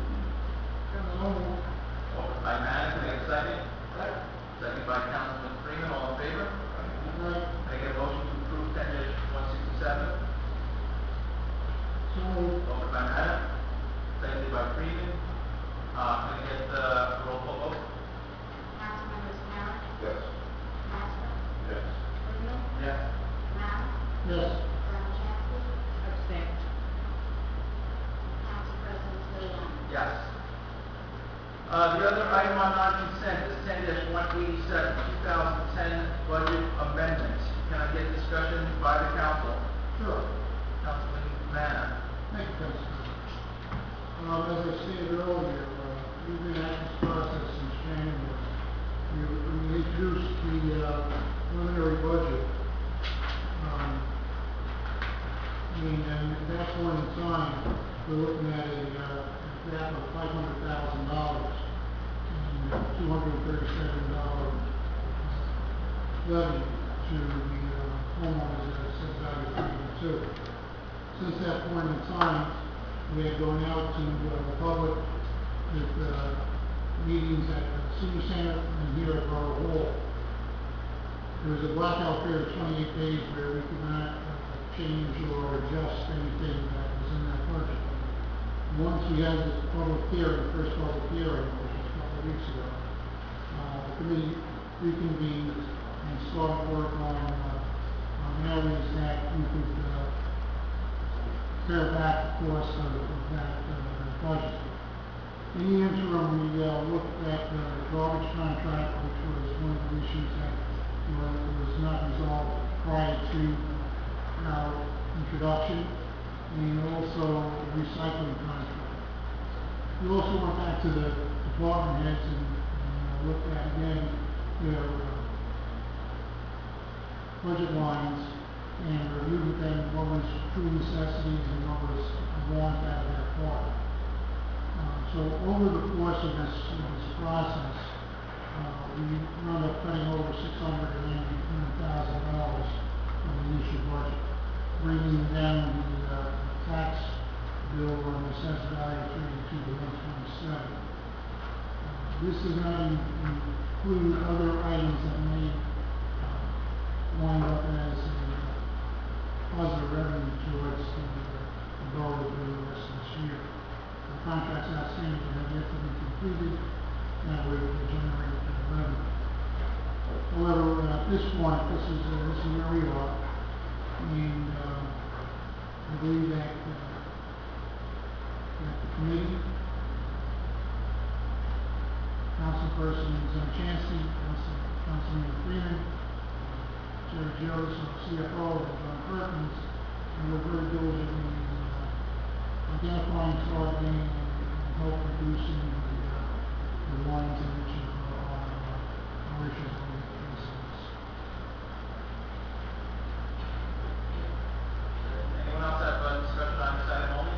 Offered by Mann, can I get a second? Second by Councilman Freeman, all in favor? Can I get a motion to approve 10-167? Offered by Mann, seconded by Freeman. Can I get the roll call vote?
Councilmembers Carroll,
Yes.
Master,
Yes.
Freeman,
Yes.
Mallon,
Yes.
Ramachaski,
Abstain.
Council President Scolano.
Yes. The other item on non-consent is 10-187, 2010 budget amendment. Can I get discussion by the council?
Sure.
Councilman Mann.
Thank you, Councilman. As I stated earlier, we've been at this process since January. We introduced the preliminary budget. And at that point in time, we're looking at a gap of $500,000 and $237 levy to the homeowners at assessed value 302. Since that point in time, we had gone out to the public with meetings at the senior center and here at Borough Hall. There was a blackout period of 28 days where we could not change or adjust anything that was in that budget. Once we had this public hearing, first public hearing, which was a couple of weeks ago, the committee reconvened and started work on areas that we could pare back the cost of that budget. In the interim, we looked at the garbage contract, which was one of the issues that was not resolved prior to our introduction, and also the recycling contract. We also went back to the department heads and looked at again their budget lines and reviewed with them what was true necessities and what was want out of their part. So over the course of this process, we wound up cutting over $689,000 from the initial budget, bringing down the tax bill on the assessed value 32 to 127. This does not include other items that may wind up as a positive revenue towards the borough for the rest of this year. The contracts outstanding have yet to be completed, that way we can generate revenue. However, at this point, this is where we are, and, I believe that the committee, Councilperson Chancey, Councilman Freeman, Jerry Jones, our CFO, and John Perkins, and we're very diligent in identifying, targeting, and help reducing the lines in which our issues are facing us.
Anyone else have a discussion on this item only?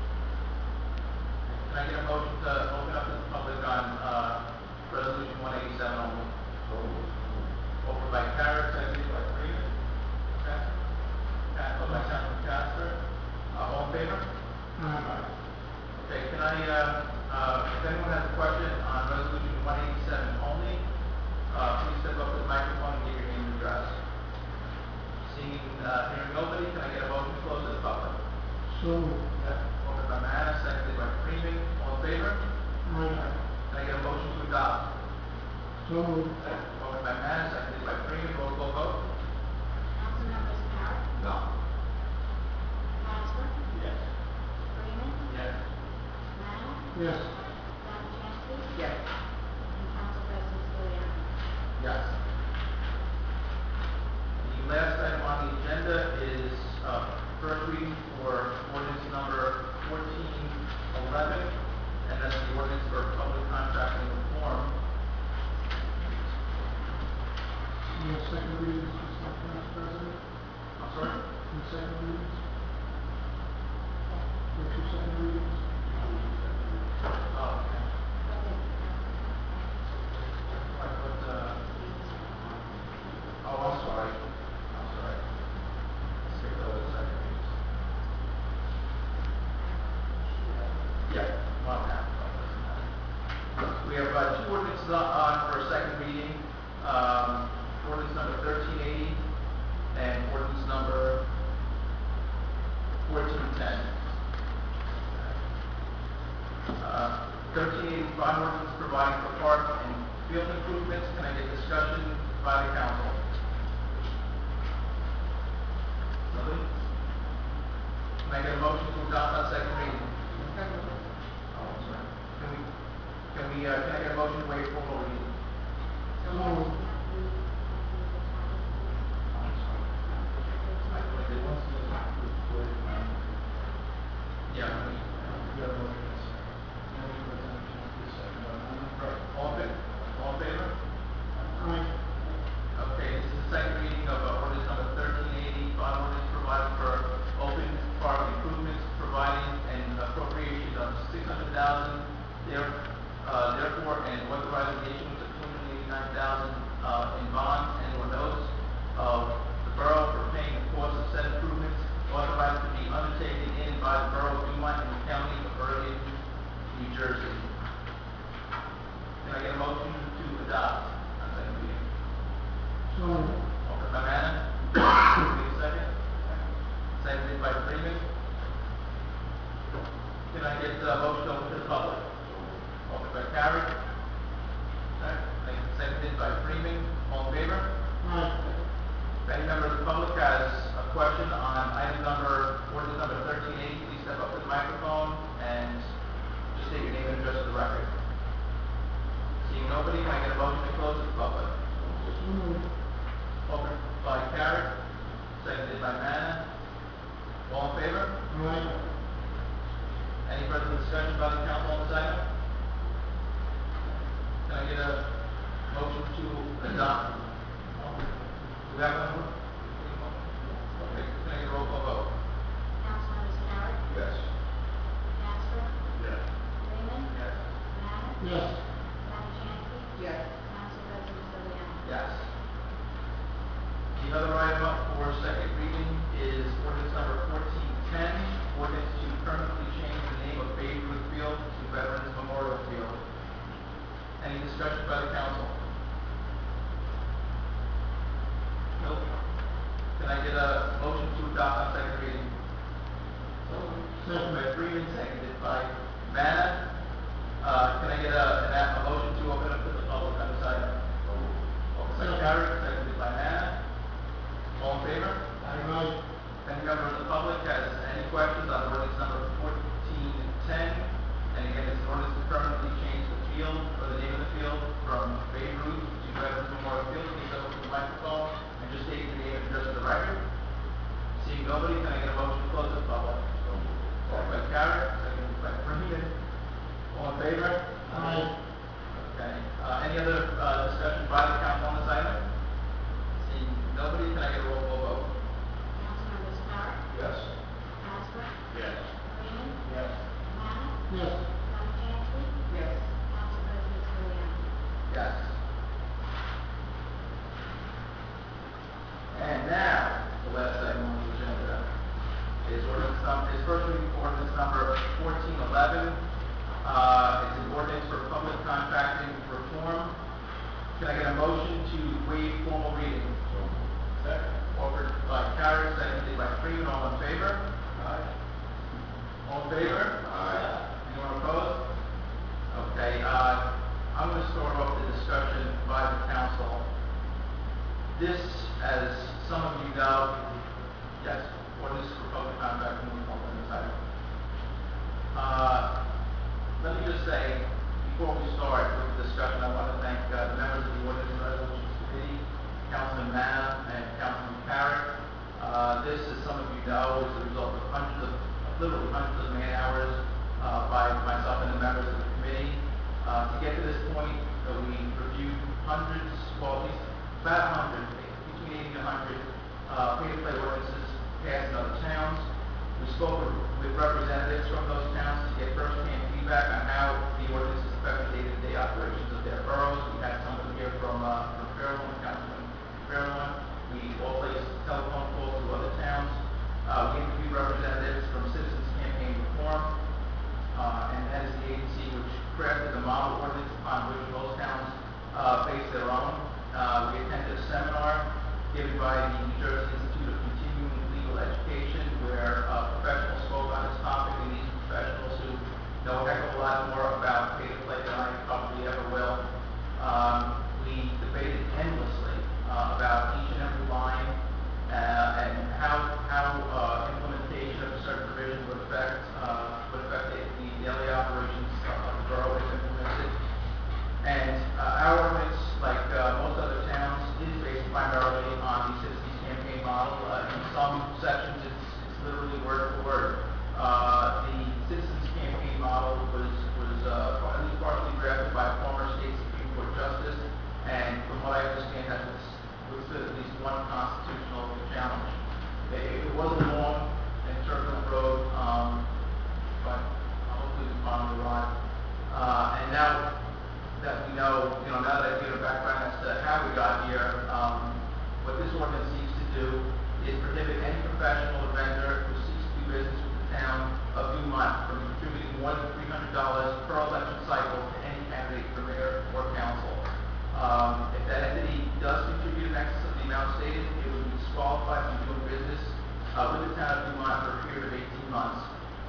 Can I get a motion to open up to the public on, resolution 187 only? Offered by Carrot, seconded by Freeman. Okay. Moved by Councilman Casper. All in favor? Okay, can I, if anyone has a question on resolution 187 only, please step up to the microphone and give your name and address. Seeing, hearing nobody, can I get a motion to close to the public?
So,
Offered by Manna, seconded by Freeman. All in favor? Can I get a motion to adopt?
so,
Offered by Manna, seconded by Freeman. Roll call vote.
Councilmembers Carrot,
No.
Casper,
Yes.
Freeman,
Yes.
Manna,
yes.
Dr. Chesky,
Yes.
and Council President Scalia.
Yes. The last item on the agenda is, first reading for ordinance number 1411, and that's the ordinance for public contracting reform.
You have second readings, Mr. President?
I'm sorry?
Your second readings? What's your second readings?
Oh, okay. I put, oh, I'm sorry. I'm sorry. Skipped over the second readings. Yeah, well, now. We have, two ordinances on for a second reading. Ordinance number 1380 and ordinance number 1410. 1380 bond ordinance providing for park and field improvements. Can I get discussion by the council? Nobody? Can I get a motion to adopt on second reading? Oh, I'm sorry. Can I get a motion to waive formal reading?
So,
All in favor?
aye.
Okay, this is the second reading of ordinance number 1380, bond ordinance providing for open park improvements, providing an appropriation of $600,000, therefore, and authorizing the issuance of $289,000 in bonds and or notes of the borough for paying the cost of said improvements, authorized to be undertaken in by the borough of Dumont in the county of Bergen, New Jersey. Can I get a motion to adopt on second reading?
So,
Offered by Manna. Need a second? Seconded by Freeman. Can I get a motion to open to the public? Offered by Carrick. Seconded by Freeman. All in favor?
aye.
If any member of the public has a question on item number, ordinance number 1380, please step up to the microphone and just state your name and address for the record. Seeing nobody, can I get a motion to close to the public?
So moved.
Offered by Carrick, seconded by Manna. All in favor?
Aye.
Any further discussion by the council on this item? Can I get a motion to adopt? Do we have one? Okay, can I get a roll call vote?
Councilmembers Carrot,
Yes.
Casper,
Yes.
Freeman,
Yes.
Manna,
Yes.
Dr. Chesky,
Yes.
Council President Scalia.
Yes. The other item up for second reading is ordinance number 1410, ordinance to permanently change the name of Babe Ruth Field to Veterans Memorial Field. Any discussion by the council? Nope. Can I get a motion to adopt on second reading? Motion by Freeman, seconded by Manna. Can I get a motion to open up to the public on this item? Second. Carrick, seconded by Nana. All in favor?
Aye.
If any member of the public has any questions on ordinance number 1410, and again, it's an ordinance to permanently change the field, or the name of the field, from Babe Ruth to Veterans Memorial Field, please go to the microphone and just state your name and address for the record. Seeing nobody, can I get a motion to close the public? Offered by Carrick, seconded by Freeman. All in favor?
Aye.
Okay, any other, discussion by the council on this item? Seeing nobody, can I get a roll call vote?
Councilmembers Carr,
Yes.
Asper,
Yes.
Freeman,
Yes.
Nana,
Yes.
Council Chancellor,
Yes.
Council President Siciliano.
Yes. And now, the last item on the agenda is first reading ordinance number 1411. It's an ordinance for public contracting reform. Can I get a motion to waive formal reading? Second. Offered by Carrick, seconded by Freeman, all in favor? Aye. All in favor?
Aye.
Anyone opposed? Okay, I'm going to start off the discussion by the council. This, as some of you know, yes, ordinance for public contracting reform in this item. Let me just say, before we start with the discussion, I want to thank the members of the Ordinance and Resolutions Committee, Councilman Manna and Councilman Carrick. This, as some of you know, is the result of literally hundreds of man hours by myself and the members of the committee. To get to this point, we reviewed hundreds, well, at least about 100, between 80 and 100 pay-to-play ordinances passed in other towns. We spoke with representatives from those towns to get first-hand feedback on how the ordinances affect the day-to-day operations of their boroughs. We had someone here from Fairlawn, Councilman Fairlawn. We all placed telephone calls to other towns. We interviewed representatives from Citizens Campaign Reform, and that is the agency which crafted the model ordinance upon which most towns base their own. We attended a seminar given by the New Jersey Institute of Continuing Legal Education, where professionals spoke on this topic, and these professionals who know a heck of a lot more about pay-to-play than I probably ever will. We debated endlessly about each and every line and how implementation of a certain provision would affect the daily operations of the borough if implemented. And our ordinance, like most other towns, is based primarily on the Citizens Campaign model. In some sections, it's literally word for word. The Citizens Campaign model was at least partially drafted by a former state Supreme Court justice, and from what I understand, has withstood at least one constitutional challenge. It was a long and turbulent road, but hopefully we finally arrived. And now that we know, now that I've given a background as to how we got here, what this ordinance seeks to do is prohibit any professional or vendor who seeks to do business with the town of Dumont from contributing more than $300 per election cycle to any candidate for mayor or council. If that entity does contribute in excess of the amount stated, it would be disqualified from doing business with the town of Dumont for a period of 18 months.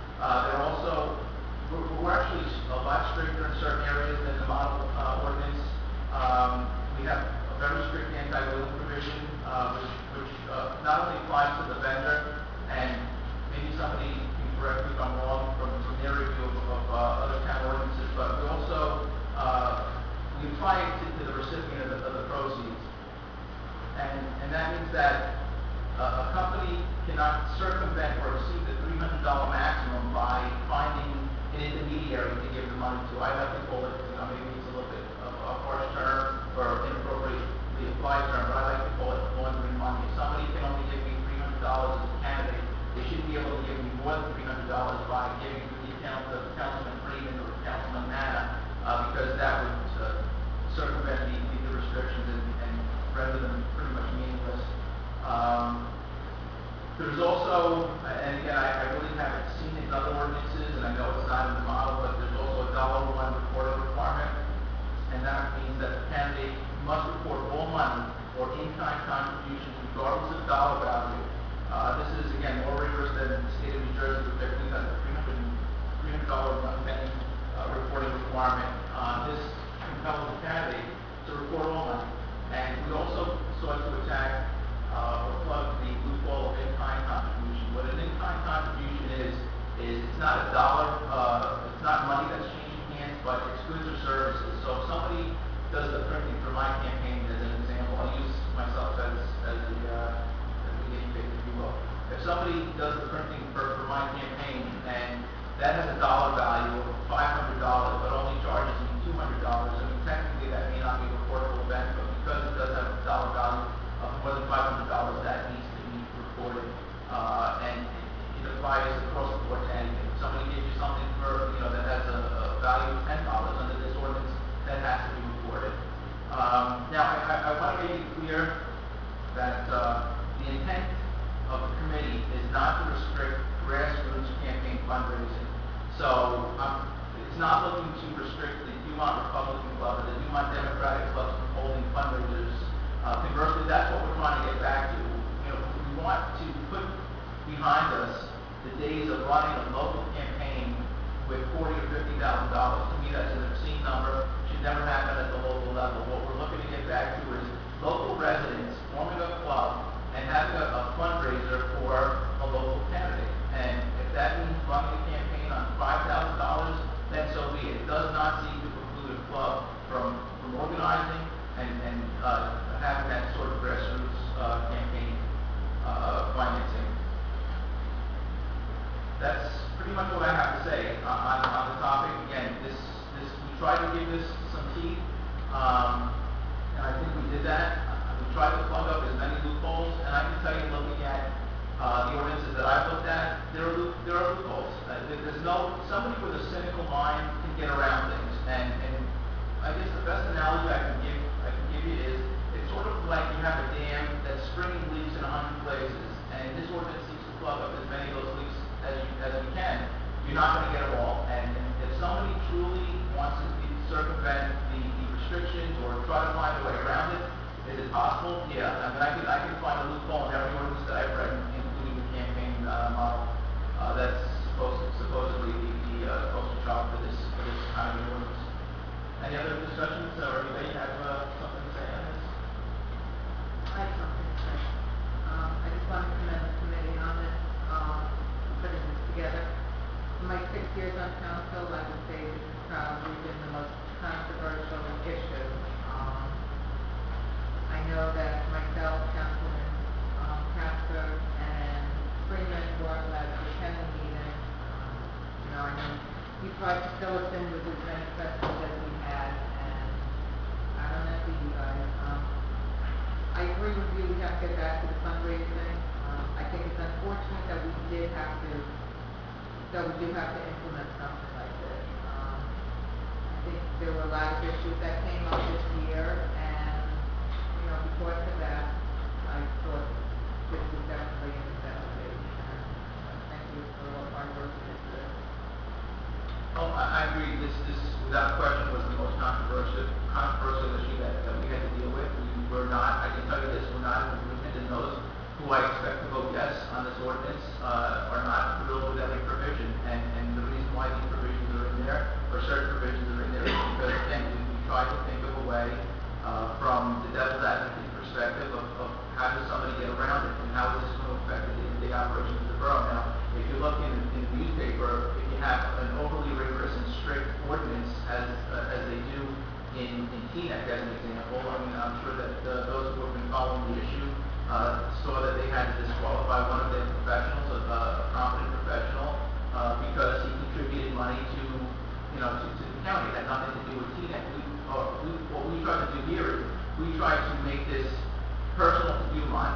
We're actually a lot stricter in certain areas than the model ordinance. We have a very strict anti-wheeling provision, which not only applies to the vendor, and maybe somebody can correct me if I'm wrong from their review of other town ordinances, but we also we apply it to the recipient of the proceeds. And that means that a company cannot circumvent or exceed the $300 maximum by finding an intermediary to give the money to. I like to call it, maybe it's a little bit of a harsh term or inappropriately applied term, but I like to call it laundering money. If somebody can only give me $300 as a candidate, they should be able to give me more than $300 by giving to the account of Councilman Freeman or Councilman Manna, because that would circumvent the restrictions and render them pretty much meaningless. There's also, and again, I really haven't seen these other ordinances, and I know it's not in the model, but there's also a $1 reporting requirement, and that means that the candidate must report all money or in-kind contributions regardless of dollar value. This is, again, more rigorous than the state of New Jersey, which I believe has a $300 penny reporting requirement. This compels the candidate to report all money. And we also somebody does the printing for my campaign, and that has a dollar value of $500, but only charges me $200, I mean, technically, that may not be a reportable event, but because it does have a dollar value of more than $500, that needs to be reported, and it applies across the board to anything. If somebody gives you something for, that has a value of $10 under this ordinance, that has to be reported. Now, I want to make it clear that the intent of the committee is not to restrict grassroots campaign fundraising. So it's not looking to restrict the Dumont Republican Club or the Dumont Democratic Club from holding fundraisers. Conversely, that's what we're trying to get back to. We want to put behind us the days of running a local campaign with $40,000 or $50,000. To me, that's an obscene number. Should never happen at the local level. What we're looking to get back to is local residents forming a club and having a fundraiser for a local candidate. And if that means running a campaign on $5,000, then so be it. It does not seem to preclude a club from organizing and having that sort of grassroots campaign financing. That's pretty much what I have to say on the topic. Again, we tried to give this some teeth, and I think we did that. We tried to plug up as many loopholes, and I can tell you, looking at the ordinances that I've looked at, there are loopholes. Somebody with a cynical mind can get around things, and I guess the best analogy I can give you is it's sort of like you have a dam that's springing leaks in 100 places, and this ordinance seeks to plug up as many of those leaks as you can. You're not going to get them all, and if somebody truly wants to circumvent the restrictions or try to find a way around it, is it possible? Yeah, I mean, I can find a loophole in every ordinance that I've read, including the campaign model. That's supposedly the poster child for this kind of ordinance. Any other discussions, or anybody have something to say on this?
I have something to say. I just want to commend the committee on this, putting this together. In my 6 years on council, I would say this has probably been the most controversial issue. I know that myself, Councilman Casper, and Freeman weren't allowed to attend the meeting. I know he tried to fill us in with as many questions as we had, and I don't know for you guys. I agree with you, we have to get back to the fundraising. I think it's unfortunate that we do have to implement something like this. I think there were a lot of issues that came up this year, and, because of that, I thought this was definitely a necessity. Thank you for all our work into this.
Oh, I agree. This without question was the most controversial issue that we had to deal with. We were not, I can tell you this, we're not in agreement, and those who I expect to vote yes on this ordinance are not thrilled with every provision. And the reason why these provisions are in there, or certain provisions are in there, is because, again, we tried to think of a way from the devil's advocate perspective of how does somebody get around it, and how is this going to affect the day-to-day operations of the borough. Now, if you look in the newspaper, if you have an overly rigorous and strict ordinance as they do in Teaneck, as an example, I mean, I'm sure that those who have been following the issue saw that they had to disqualify one of their professionals, a competent professional, because he contributed money to the county. It had nothing to do with Teaneck. What we tried to do here is we tried to make this personal to Dumont.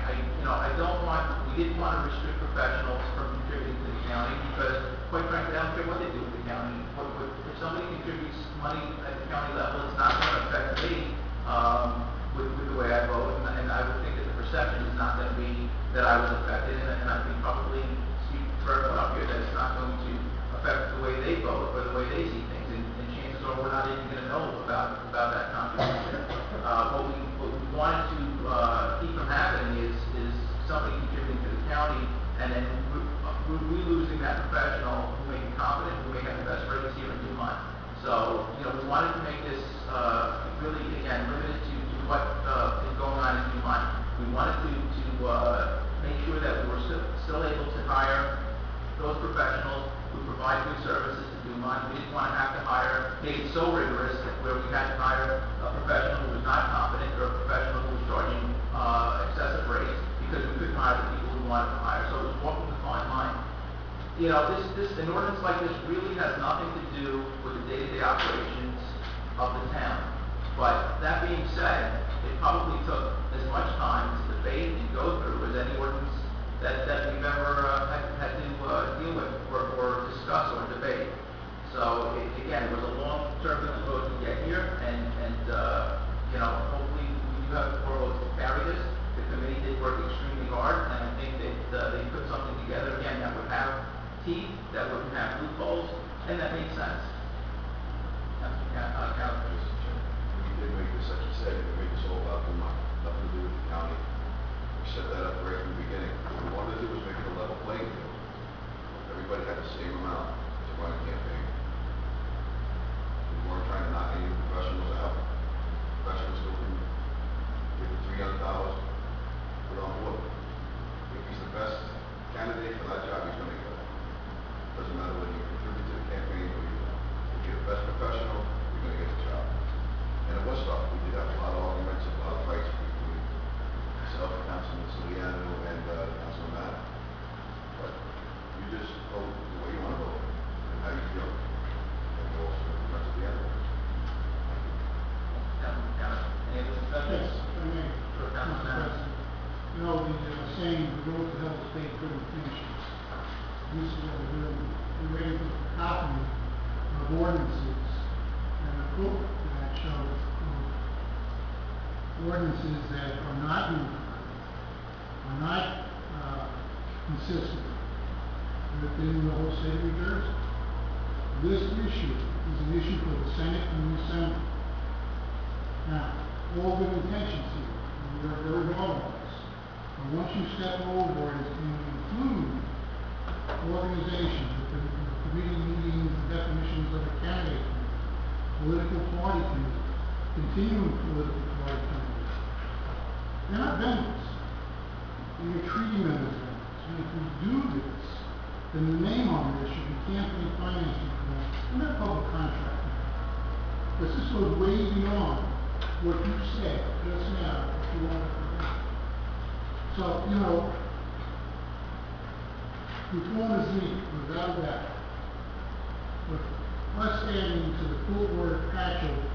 We didn't want to restrict professionals from contributing to the county because, quite frankly, I don't care what they do with the county. If somebody contributes money at the county level, it's not going to affect me with the way I vote, and I would think that the perception is not going to be that I was affected, and I think probably speak for everyone up here that it's not going to affect the way they vote or the way they see things, and chances are we're not even going to know about that contribution. What we wanted to keep from happening is somebody contributing to the county, and then we losing that professional who may be competent, who may have the best ratings here in Dumont. So, we wanted to make this really, again, limited to what is going on in Dumont. We wanted to make sure that we were still able to hire those professionals who provide good services to Dumont. We didn't want to have to make it so rigorous that where we had to hire a professional who was not competent or a professional who was charging excessive rates because we couldn't hire the people we wanted to hire. So it was you know, an ordinance like this really has nothing to do with the day-to-day operations of the town. But that being said, it probably took as much time to debate and go through as any ordinance that we've ever had to deal with or discuss or debate. So again, it was a long, turbulent road to get here, and you know, hopefully we do have four votes to carry this. The committee did work extremely hard, and I think that they put something together again that would have teeth, that wouldn't have loopholes, and that makes sense. Councilor.
We did make this, like you said, we made this all about Vermont, nothing to do with the county. We set that up right from the beginning. What we wanted to do was make it a level playing field. Everybody had the same amount to run a campaign. We weren't trying to knock any professionals out. Professionals still can give the $300, put on board. If he's the best candidate for that job, he's going to get it. Doesn't matter whether you contribute to the campaign or you don't. If you're the best professional, you're going to get the job. And it was tough. We did have a lot of arguments, a lot of fights between myself, Councilman Siliano, and Councilman Matt. But you just vote the way you want to vote and how you feel. And we'll also make the rest of the end.
Any other discussions?
Yes, if I may.
Sure,
Mr.
Councilman Matt.
President. You know, the saying, the road to hell is paved with intentions. This is what we're doing. We're ready to copy of ordinances and a book that shows ordinances that are not unified, are not consistent within the whole state of New Jersey. This issue is an issue for the Senate and the Assembly. Now, all good intentions here, and we are very well on this. But once you step over and include organizations, the committee meetings, definitions of a candidate, political party committee, continuing political party committee, they're not vendors. And you're treating them as vendors. And if we do this, then the name on this should be campaign financing form, and not public contract. Because this goes way beyond what you said just now, if you want to do. So, you know, reform is needed, without a doubt. But us adding to the full word patch of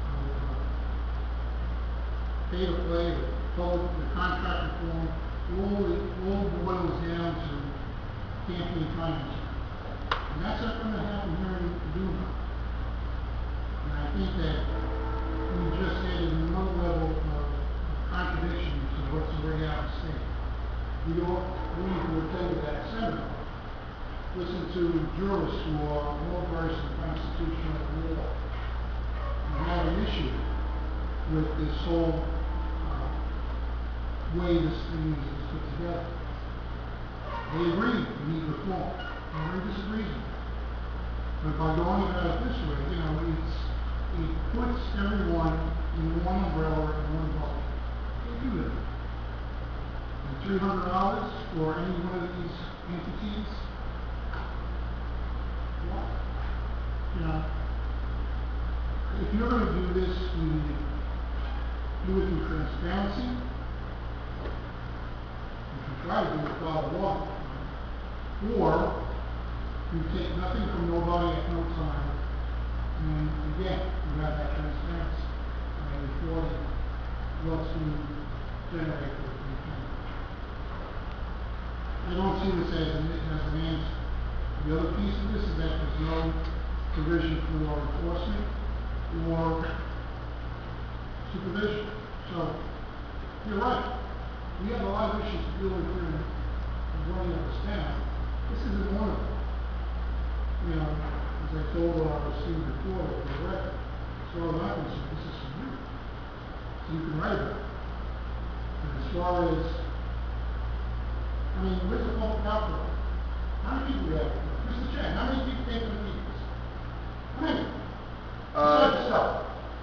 pay to play, the contract reform, all boils down to campaign financing. And that's not going to happen here in Duma. And I think that we just added another level of contradiction to what's already out of state. We don't need to attend that seminar. Listen to jurists who are more versed in constitutional law and have an issue with this whole way this thing is put together. They agree we need reform. Nobody disagrees with that. But by going about it this way, you know, it puts everyone in one umbrella and one bucket. They do that. And $300 for any one of these entities, what? You know, if you're going to do this, you need to do it through transparency. You can try to do it without a law. Or you take nothing from nobody at no time. And again, you have that transparency. And reporting what's being generated with the account. I don't see this as an answer. The other piece of this is that there's no provision for enforcement or supervision. So, you're right. We have a lot of issues to deal with here in running of this town. This isn't one of them. You know, as I told our student before, with the record, as far as I'm concerned, this is for you. So you can write about it. And as far as, I mean, where's the public outlook? How many people do we have? Mr. Chen, how many people came to the meetings? How many? Besides yourself.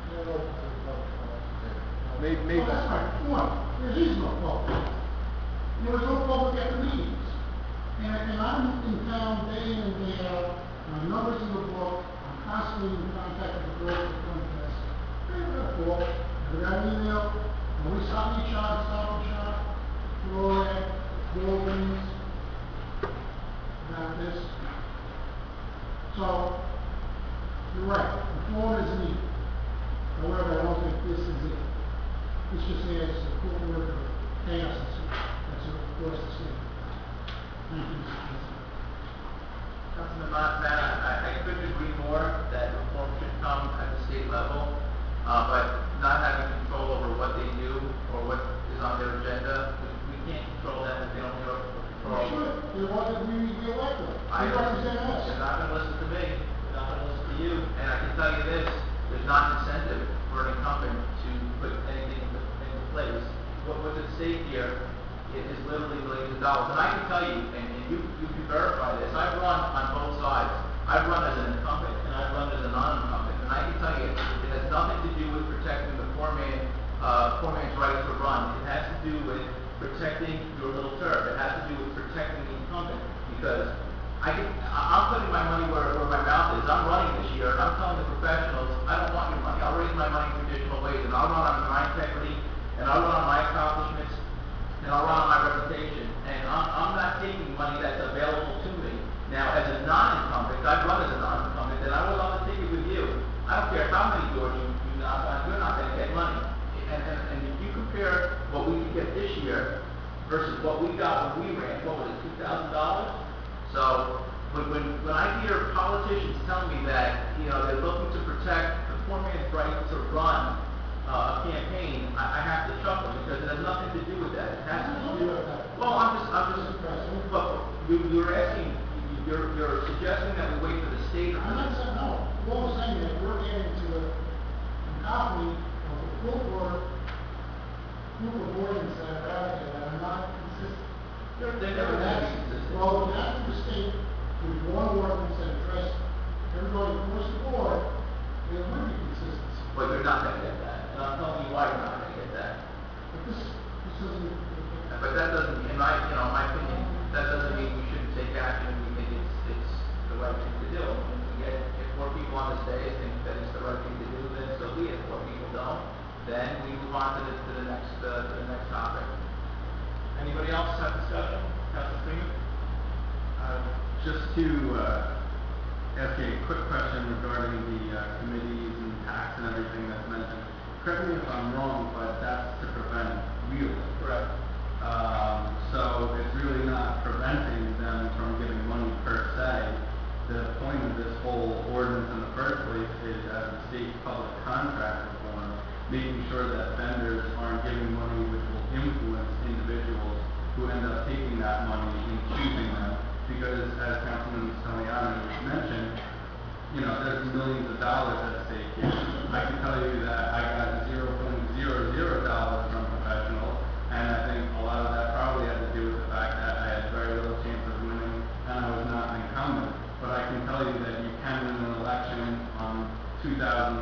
Maybe.
Well, that's my point. There is no public. There was no public at the meetings. And I'm in town day in and day out. My numbers in the book. I'm constantly in contact with the girls at the contest. They have a call. They got an email. We stop each other, stop each other. Throw at buildings about this. across the state. Thank you, Mr. President.
Councilman Matt, I couldn't agree more that reform should come at the state level, but not having control over what they do or what is on their agenda, we can't control them if they don't have control.
You should, they wanted we elect them,
I
they represent us.
They're not gonna listen to me, they're not gonna listen to you, and I can tell you this, there's not an incentive for an incumbent to put anything into place. What's at stake here is literally millions of dollars, and I can tell you, and you can verify this, I've run on both sides. I've run as an incumbent, and I've run as a non-incumbent, and I can tell you, it has nothing to do with protecting the poor man's right to run. It has to do with protecting your little turf. It has to do with protecting the incumbent, because I'm putting my money where my mouth is. I'm running this year, and I'm telling the professionals, I don't want your money. I'll raise my money in traditional ways, and I'll run on my integrity, and I'll run on my accomplishments, and I'll run on my reputation. And I'm not taking money that's available to me. Now, as a non-incumbent, I've run as a non-incumbent, and I will on the ticket with you. I don't care how many doors you knock on, you're not going to get money. And if you compare what we could get this year versus what we got when we ran, what was it, $2,000? So when I hear politicians tell me that, they're looking to protect the poor man's right to run a campaign, I have to chuckle, because it has nothing to do with that. It has to do with that. Well, I'm just, look, you're asking, you're suggesting that we wait for the state.
I'm not saying, no, what we're saying is we're getting to a monopoly of a full board, group of ordinances that are out there that are not consistent.
They're never going to be consistent.
Well, we have to state with one ordinance that address everybody across the board, there would be consistency.
But you're not going to get that, and I'm telling you why you're not going to get that.
But this isn't.
But that doesn't, in my opinion, that doesn't mean we shouldn't take action if we think it's the right thing to do. If more people on this day think that it's the right thing to do, then so be it. If more people don't, then we move on to the next topic. Anybody else have discussion? Councilman Freeman?
Just to ask a quick question regarding the committees and tax and everything that's mentioned. Correct me if I'm wrong, but that's to prevent wheeling.
Correct.
So it's really not preventing them from giving money per se. The point of this whole ordinance in the first place is, as a state public contract reform, making sure that vendors aren't giving money which will influence individuals who end up taking that money and choosing them. Because as Councilman Stoliano mentioned, there's millions of dollars at stake here. I can tell you that I got $0.00 from professionals, and I think a lot of that probably had to do with the fact that I had very little chance of winning and I was not an incumbent. But I can tell you that you can win an election on $2,000+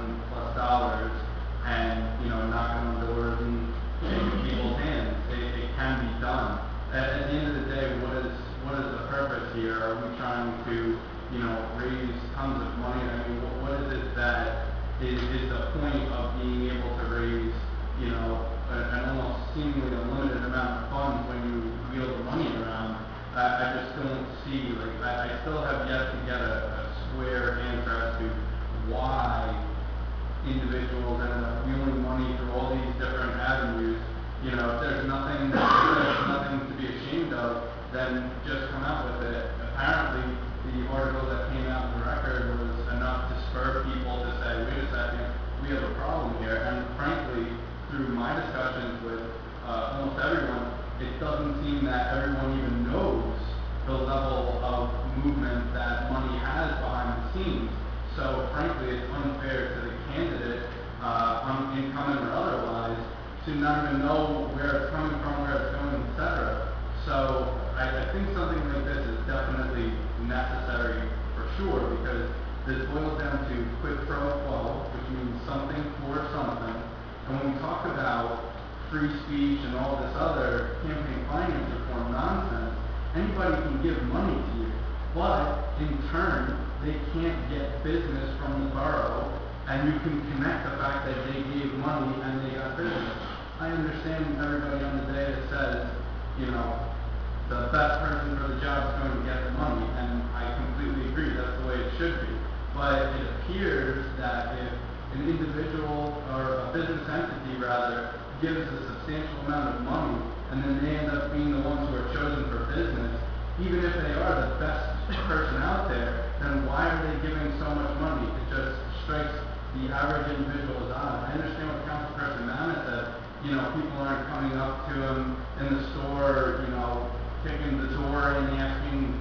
and, knocking on doors and shaking people's hands. It can be done. At the end of the day, what is the purpose here? Are we trying to, raise tons of money? I mean, what is it that is the point of being able to raise, an almost seemingly unlimited amount of funds when you wheel the money around? I just don't see, I still have yet to get a square answer as to why individuals end up wheeling money through all these different avenues. If there's nothing to be ashamed of, then just come out with it. Apparently, the article that came out in the record was enough to spur people to say, wait a second, we have a problem here. And frankly, through my discussions with almost everyone, it doesn't seem that everyone even knows the level of movement that money has behind the scenes. So frankly, it's unfair to the candidate, incumbent or otherwise, to not even know where it's coming from, where it's going, etc. So I think something like this is definitely necessary for sure, because this boils down to quid pro quo, which means something for something. And when we talk about free speech and all this other campaign finance reform nonsense, anybody can give money to you, but in turn, they can't get business from the borough, and you can connect the fact that they gave money and they got business. I understand everybody on the day that says, the best person for the job is going to get the money, and I completely agree, that's the way it should be. But it appears that if an individual, or a business entity rather, gives a substantial amount of money, and then they end up being the ones who are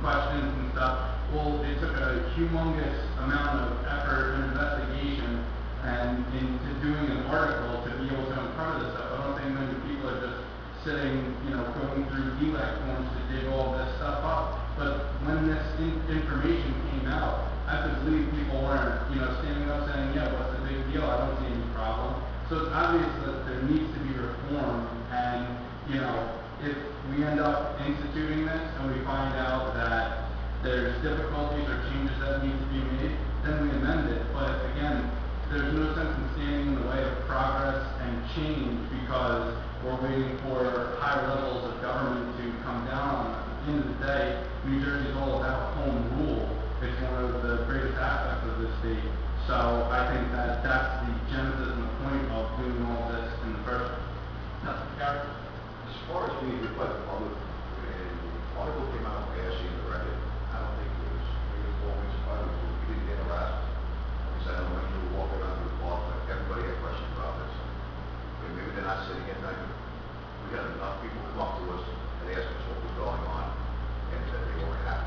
questions and stuff. Well, it took a humongous amount of effort and investigation and into doing an article to be able to uncover this stuff. I don't think many people are just sitting, going through ELEC forms to dig all this stuff up. But when this information came out, I could believe people weren't, standing up saying, yeah, what's the big deal? I don't see any problem. So it's obvious that there needs to be reform, and, if we end up instituting this and we find out that there's difficulties or changes that need to be made, then we amend it. But again, there's no sense in standing in the way of progress and change because we're waiting for higher levels of government to come down on us. At the end of the day, New Jersey is all about home rule. It's one of the greatest aspects of this state. So I think that that's the genesis and the point of doing all this in the first place.
As far as being read by the public, when the article came out last year in the record, I don't think it was 3 or 4 weeks ago, we didn't get harassed. We said, when you were walking around the park, like, everybody had questions about this. And maybe they're not sitting at night. We had enough people come up to us and ask us what was going on, and that they weren't happy.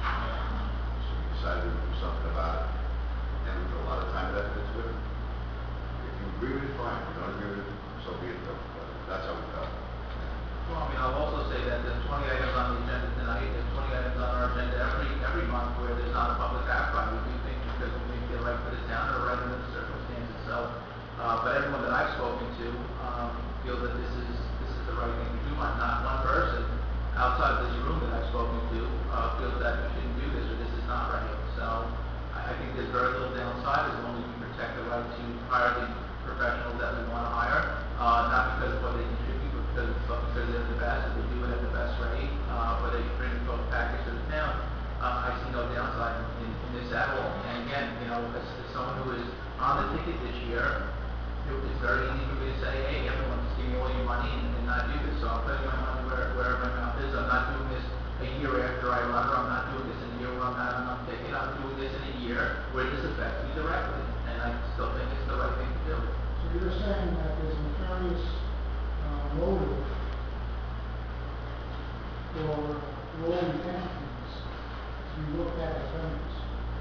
So we decided to do something about it. And we put a lot of time and effort into it. If you agree with it, fine. If you don't agree with it, so be it. But that's how we felt.
Well, I'll also say that there's 20 items on the agenda tonight, there's 20 items on our agenda every month where there's not a public outcry. We do things because we think they're right for the town or right under the circumstances. So, but everyone that I've spoken to, feel that this is the right thing to do. Not one person outside of this room that I've spoken to, feels that we shouldn't do this or this is not right. So, I think there's very little downside as long as we protect the right to hire the professionals that we want to hire, not because of what they contribute, but because they're the best, and they do it at the best rate, or they bring the total package to the town. I see no downside in this at all. And again, as someone who is on the ticket this year, it's very easy for me to say, hey, everyone, just give me all your money and not do this. So I'm putting my money where my mouth is. I'm not doing this a year after I run, or I'm not doing this in a year where I'm not on ticket. I'm doing this in a year where this affects me directly. And I still think it's the right thing to do.
So you're saying that there's nefarious motive for all the entities to be looked at as vendors?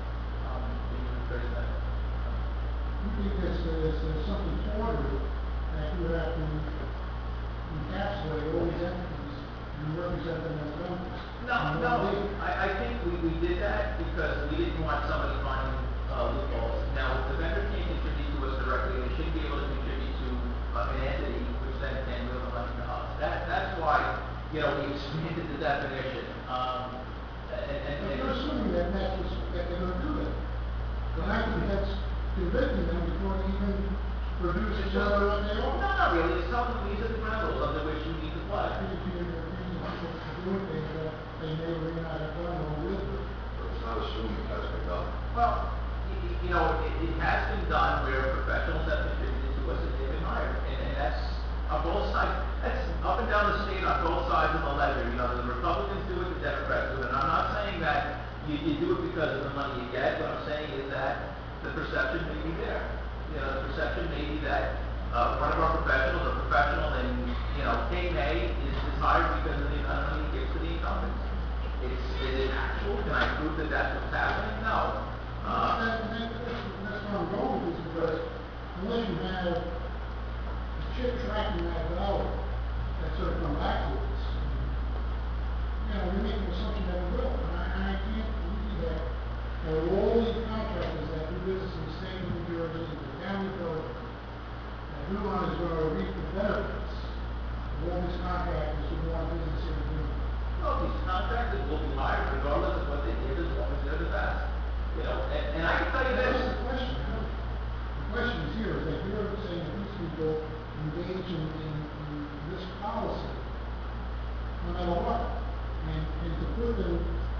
You think there's something toward it that you have to encapsulate all these entities and represent them as vendors?
No. I think we did that because we didn't want somebody finding loopholes. Now, if the vendor can't contribute to us directly, they should be able to contribute to an entity, which then can move the money to us. That's why, we expanded the definition.
But you're assuming that they're going to do that. The likelihood that's convicting them before they even produce a job what they
No,
are.
not really. It's something these are the ground rules under which you need to play.
I think you're doing things that they may or may not have done or will do.
But it's not assuming it has been done.
Well, it has been done where professionals have contributed to us and they've been hired. And that's on both sides. That's up and down the state on both sides of the ledger. The Republicans do it, the Democrats do it. And I'm not saying that you do it because of the money you get. What I'm saying is that the perception may be there. The perception may be that one of our professionals, a professional in, K-May is hired because of the amount of money he gives to the incumbents. Is it actual? Can I prove that that's what's happening? No.
That's where I'm going with this, because unless you have a chip tracking that dollar, that's sort of come back to us, we make an assumption that it will, and I can't believe that there are all these contractors that do business in the state of New Jersey, in the county of Dover, that who is going to reap the benefits of all these contractors who want business in the community.
Well, these contractors will be hired regardless of what they did as long as they're the best. And I can tell you
That's
this.
the question. The question is here, is that you're saying that these people engage in this policy, no matter what, and to put them,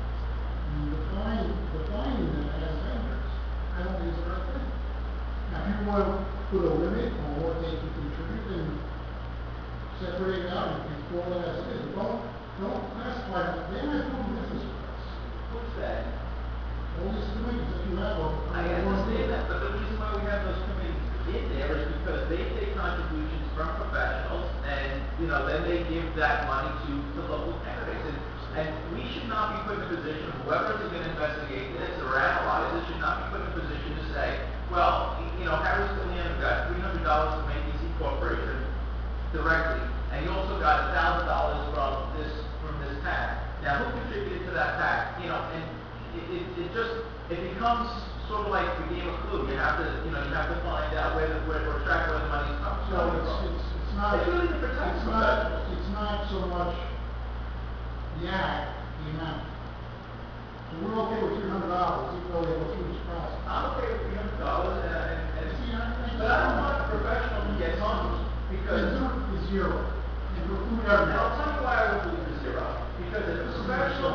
defining them as vendors, I don't think it's the right thing. Now, if you want to put a limit on what they can contribute, then separate it out and call it as it is. Don't classify them, they're not doing business with us.
What's that?
All these committees that you have are.
I understand that, but the reason why we have those committees in there is because they take contributions from professionals and, then they give that money to local candidates. And we should not be put in a position, whoever is going to investigate this or analyze this should not be put in a position to say, well, you know, Harry Scalliano got $300 from ABC Corporation directly, and he also got $1,000 from this PAC. Now, who contributed to that PAC? You know, and it becomes sort of like the game of Clue. You have to find out or track where the money's coming
So
from.
it's not.
It's really to protect professionals.
It's not so much the act, the amount. So we're okay with $300, even though they go through this process.
I'm okay with $300 and
See,
but I don't want a professional to get hung because.
It's zero. And for food
Now,
everything.
I'll tell you why I would believe it's zero. Because if a professional,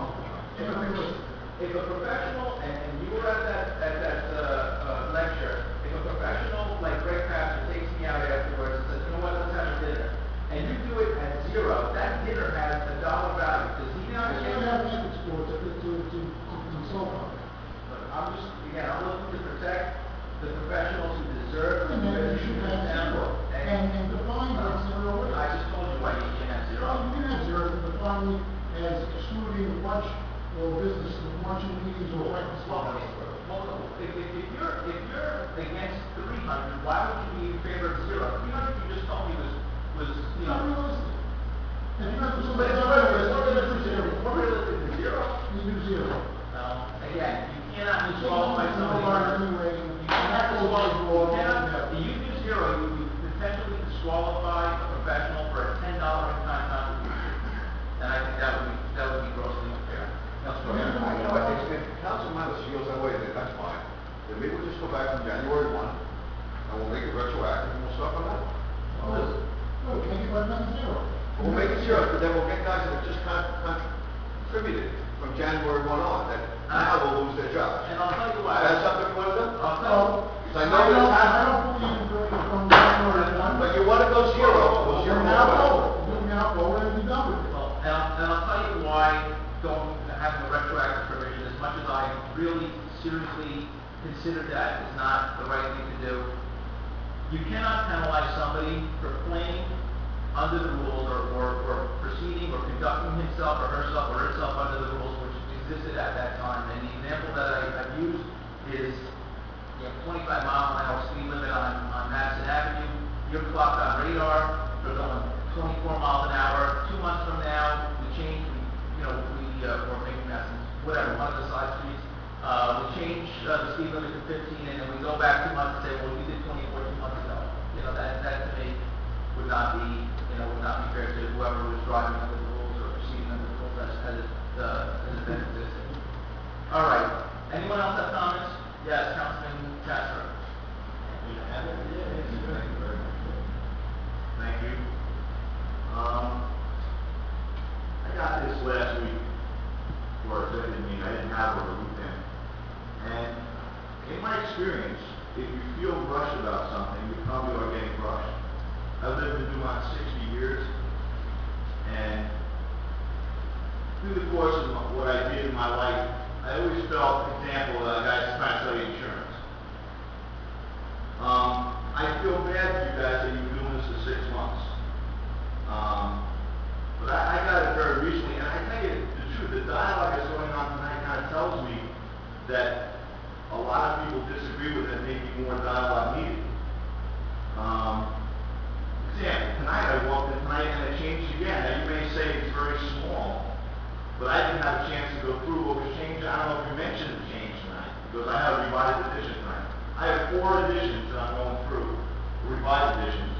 if a professional, and you were at that lecture, if a professional like Greg Pastor takes me out afterwards and says, you know what, let's have a dinner, and you do it at zero, that dinner has $1 value, because he now
That's why we have ethics boards to consult on that.
But I'm just, again, I'm looking to protect the professionals who deserve the
And then you
position
should
in
have
town.
zero. And define what zero is.
I just told you why you can't have zero.
Well, you can have zero, but define it as excluding lunch or business, luncheon meetings or breakfast.
Well, if you're against 300, why would you be in favor of zero? 300 you just told me was
It's
you
not
know.
realistic. And you have to.
But it's more realistic than zero.
You do zero.
Again, you cannot
You
disqualify
can't
somebody.
anyway.
You cannot disqualify, you do zero, you potentially disqualify a professional for a $10 in-kind contribution. And I think that would be grossly unfair.
If council members feels that way, then that's fine. Then maybe we'll just go back from January 1, and we'll make it retroactive, and we'll start from that.
No, make it like number zero.
We'll make it zero, but then we'll get guys that have just contributed from January 1 on, that now will lose their jobs.
And I'll tell you why.
That's something you want to do?
I'll tell you.
Because I know this
I
happens,
don't believe in doing it from January 1.
but you want to go zero, go zero.
You're now forward. You're now forward and be done with it.
Well, and I'll tell you why having a retroactive provision, as much as I really seriously consider that is not the right thing to do. You cannot penalize somebody for playing under the rules or proceeding or conducting himself or herself under the rules which existed at that time. And the example that I've used is 25 mile an hour speed limit on Madison Avenue. You're clocked on radar. You're going 24 miles an hour. 2 months from now, we change. Or maybe Madison, whatever, one of the side streets. We change the speed limit to 15, and then we go back 2 months and say, well, we did 24 2 months ago. That to me would not be fair to whoever was driving under the rules or proceeding under the rules as it been existing. All right. Anyone else have comments? Yes, Councilman Castro.
Thank you. I got this last week for a executive meeting. I didn't have it over the weekend. And in my experience, if you feel rushed about something, you probably are getting rushed. I've lived in Dumont 60 years, and through the course of what I did in my life, I always felt, for example, guys trying to sell you insurance. I feel bad for you guys that you've been doing this for 6 months. But I got it very recently, and I tell you the truth, the dialogue that's going on tonight kind of tells me that a lot of people disagree with it, maybe more dialogue needed. Example, tonight I walked in tonight and it changed again. Now you may say it's very small, but I didn't have a chance to go through what was changed. I don't know if you mentioned the change tonight, because I have a revised edition tonight. I have 4 editions that I'm going through, revised editions.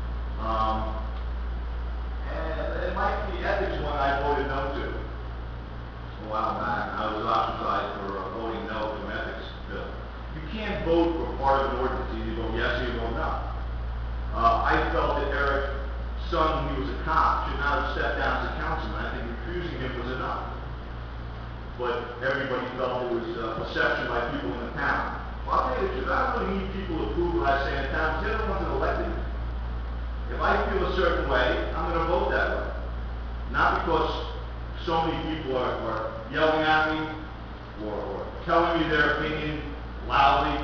And it might be the ethics one I voted no to a while back. I was ostracized for voting no to an ethics bill. You can't vote for part of an ordinance. You either go yes or you go no. I felt that Eric's son, when he was a cop, should not have stepped down as a councilman. I think refusing him was enough. But everybody felt it was perception by people in the town. Well, I'll tell you the truth. I don't really need people to approve what I say in the town, because they're the ones that elected me. If I feel a certain way, I'm going to vote that way. Not because so many people are yelling at me or telling me their opinion loudly.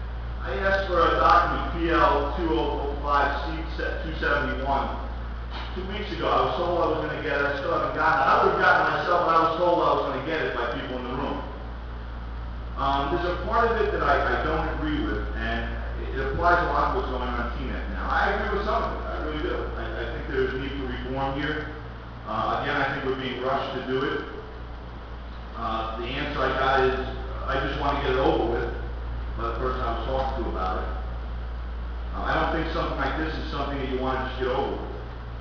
I asked for a document, PL 2005 C271, 2 weeks ago, I was told I was gonna get it, I still haven't gotten it. I would have gotten it myself, but I was told I was gonna get it by people in the room. There's a part of it that I don't agree with, and it applies a lot to what's going on in TNET now. I agree with some of it, I really do. I think there's a need for reform here. Again, I think we're being rushed to do it. The answer I got is, I just want to get it over with, by the person I was talking to about it. I don't think something like this is something that you want to just get over with.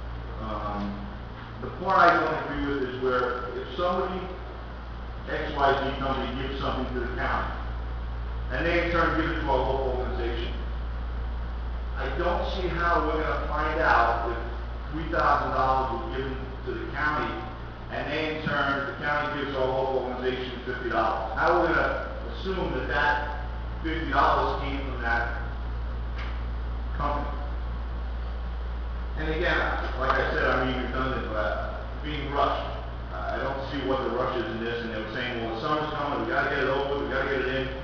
The part I don't agree with is where if somebody, XYZ company, gives something to the county, and they in turn give it to our local organization, I don't see how we're going to find out if $3,000 was given to the county, and they in turn, the county gives our local organization $50. How are we going to assume that that $50 came from that company? And again, like I said, I'm being redundant, but being rushed. I don't see what the rush is in this, and they were saying, well, the summer's coming, we gotta get it over, we gotta get it in.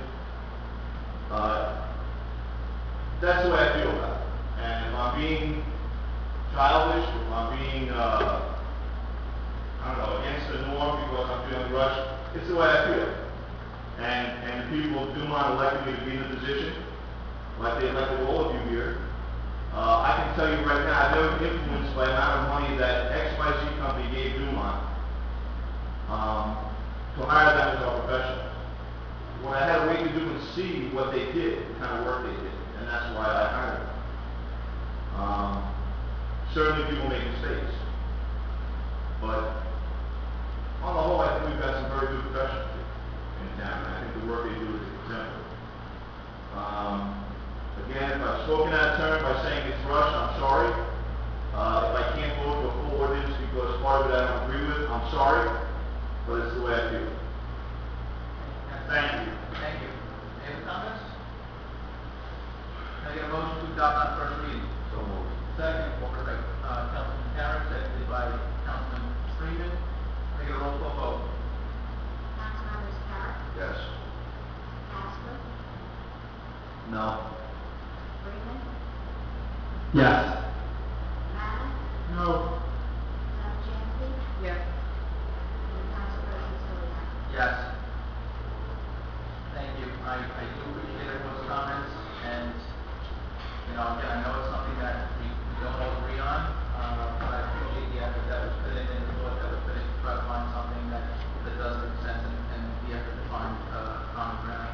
That's the way I feel about it. And if I'm being childish, if I'm being, I don't know, against the norm because I'm feeling rushed, it's the way I feel. And the people of Dumont elected me to be in the position, like they elected all of you here. I can tell you right now, I've been influenced by the amount of money that XYZ company gave Dumont to hire them as our professional. What I had a way to do was see what they did, the kind of work they did, and that's why I hired them. Certainly people make mistakes, but on the whole, I think we've got some very good professionals in town, and I think the work they do is exemplary. Again, if I've spoken out of turn by saying it's rushed, I'm sorry. If I can't vote for a full ordinance because part of it I don't agree with, I'm sorry, but it's the way I feel. Thank you.
Thank you. Any other comments? Can I get a motion to adopt on first reading?
So moved.
Second. Offered by Councilman Carroll, seconded by Councilman Freeman. Can I get a roll call vote?
Councilmembers Carroll,
Yes.
Casper,
No.
Freeman,
Yes.
Madden,
No,
Chancey,
Yes.
and Council President Scolari.
Yes. Thank you. I do appreciate everyone's comments, and, you know, again, I know it's something that we don't all agree on, but I appreciate the effort that was put in and the thought that was put in to try to find something that does make sense and the effort to find, common ground.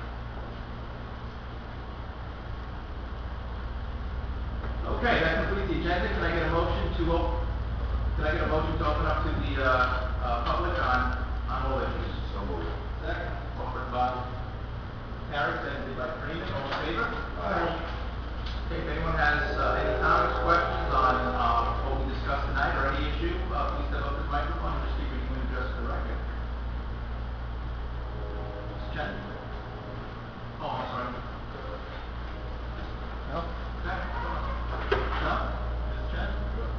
Okay, that completes the agenda. Can I get a motion to open up to the, public on all issues?
So moved.
Second. Offered by Harris, seconded by Freeman, all in favor? Aye. Okay, if anyone has, any comments, questions on, what we discussed tonight or any issue, please step up to the microphone and just speak your name and address for the record. Mr. Chen? Oh, I'm sorry. No? Okay. No? Mr. Chen?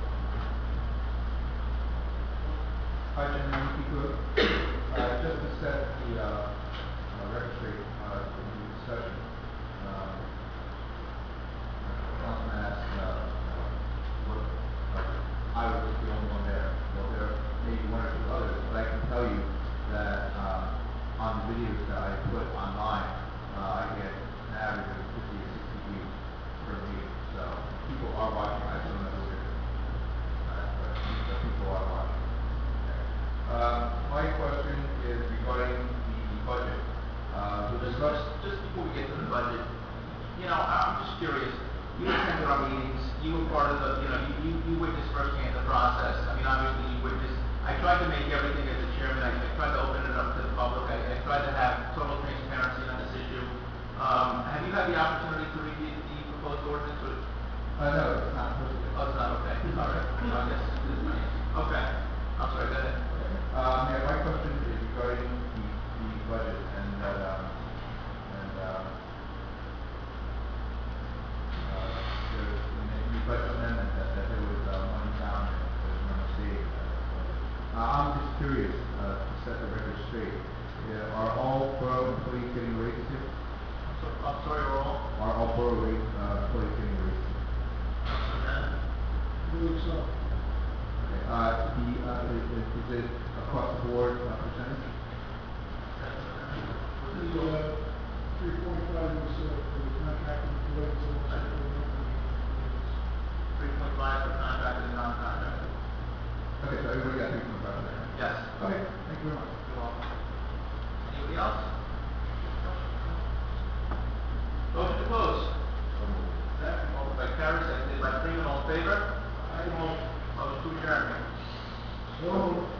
Hi, Chairman, if you could, just to set the record straight, in the discussion, Councilman asked, what, I was the only one there. Well, there may be one or two others, but I can tell you that, on the videos that I put online, I get an average of 50 to 60 views per meeting, so people are watching. I don't know who it is, but people are watching. My question is regarding the budget.
Just before we get to the budget, you know, I'm just curious, you attended our meetings, you were part of the, you know, you witnessed firsthand the process. I mean, obviously you witnessed, I tried to make everything as the chairman, I tried to open it up to the public, I tried to have total transparency on this issue. Have you had the opportunity to read the proposed ordinance or?
No, it's not supposed to be.
Oh, it's not, okay, all right. I guess this is my, okay, I'm sorry, go ahead.
Yeah, my question is regarding the budget and that, there's in the budget amendment that there was, money found and there's no mistake. I'm just curious, to set the record straight, are all borough employees getting raises here?
I'm sorry, Earl.
Are all borough employees getting raises?
I believe so.
Okay.
I believe so.
Okay.
I
is it across the board percentage?
The, 3.5 was, for the contracted employees, and also for the non-contracted
3.5 for contracted and non-contracted.
Okay, so everybody got 3.5 there?
Yes.
Okay, thank you very much.
You're welcome. Anybody else? Motion to close. Second. Moved by Carrie, seconded by Freeman, all in favor? Motion to adjourn.
employees. So,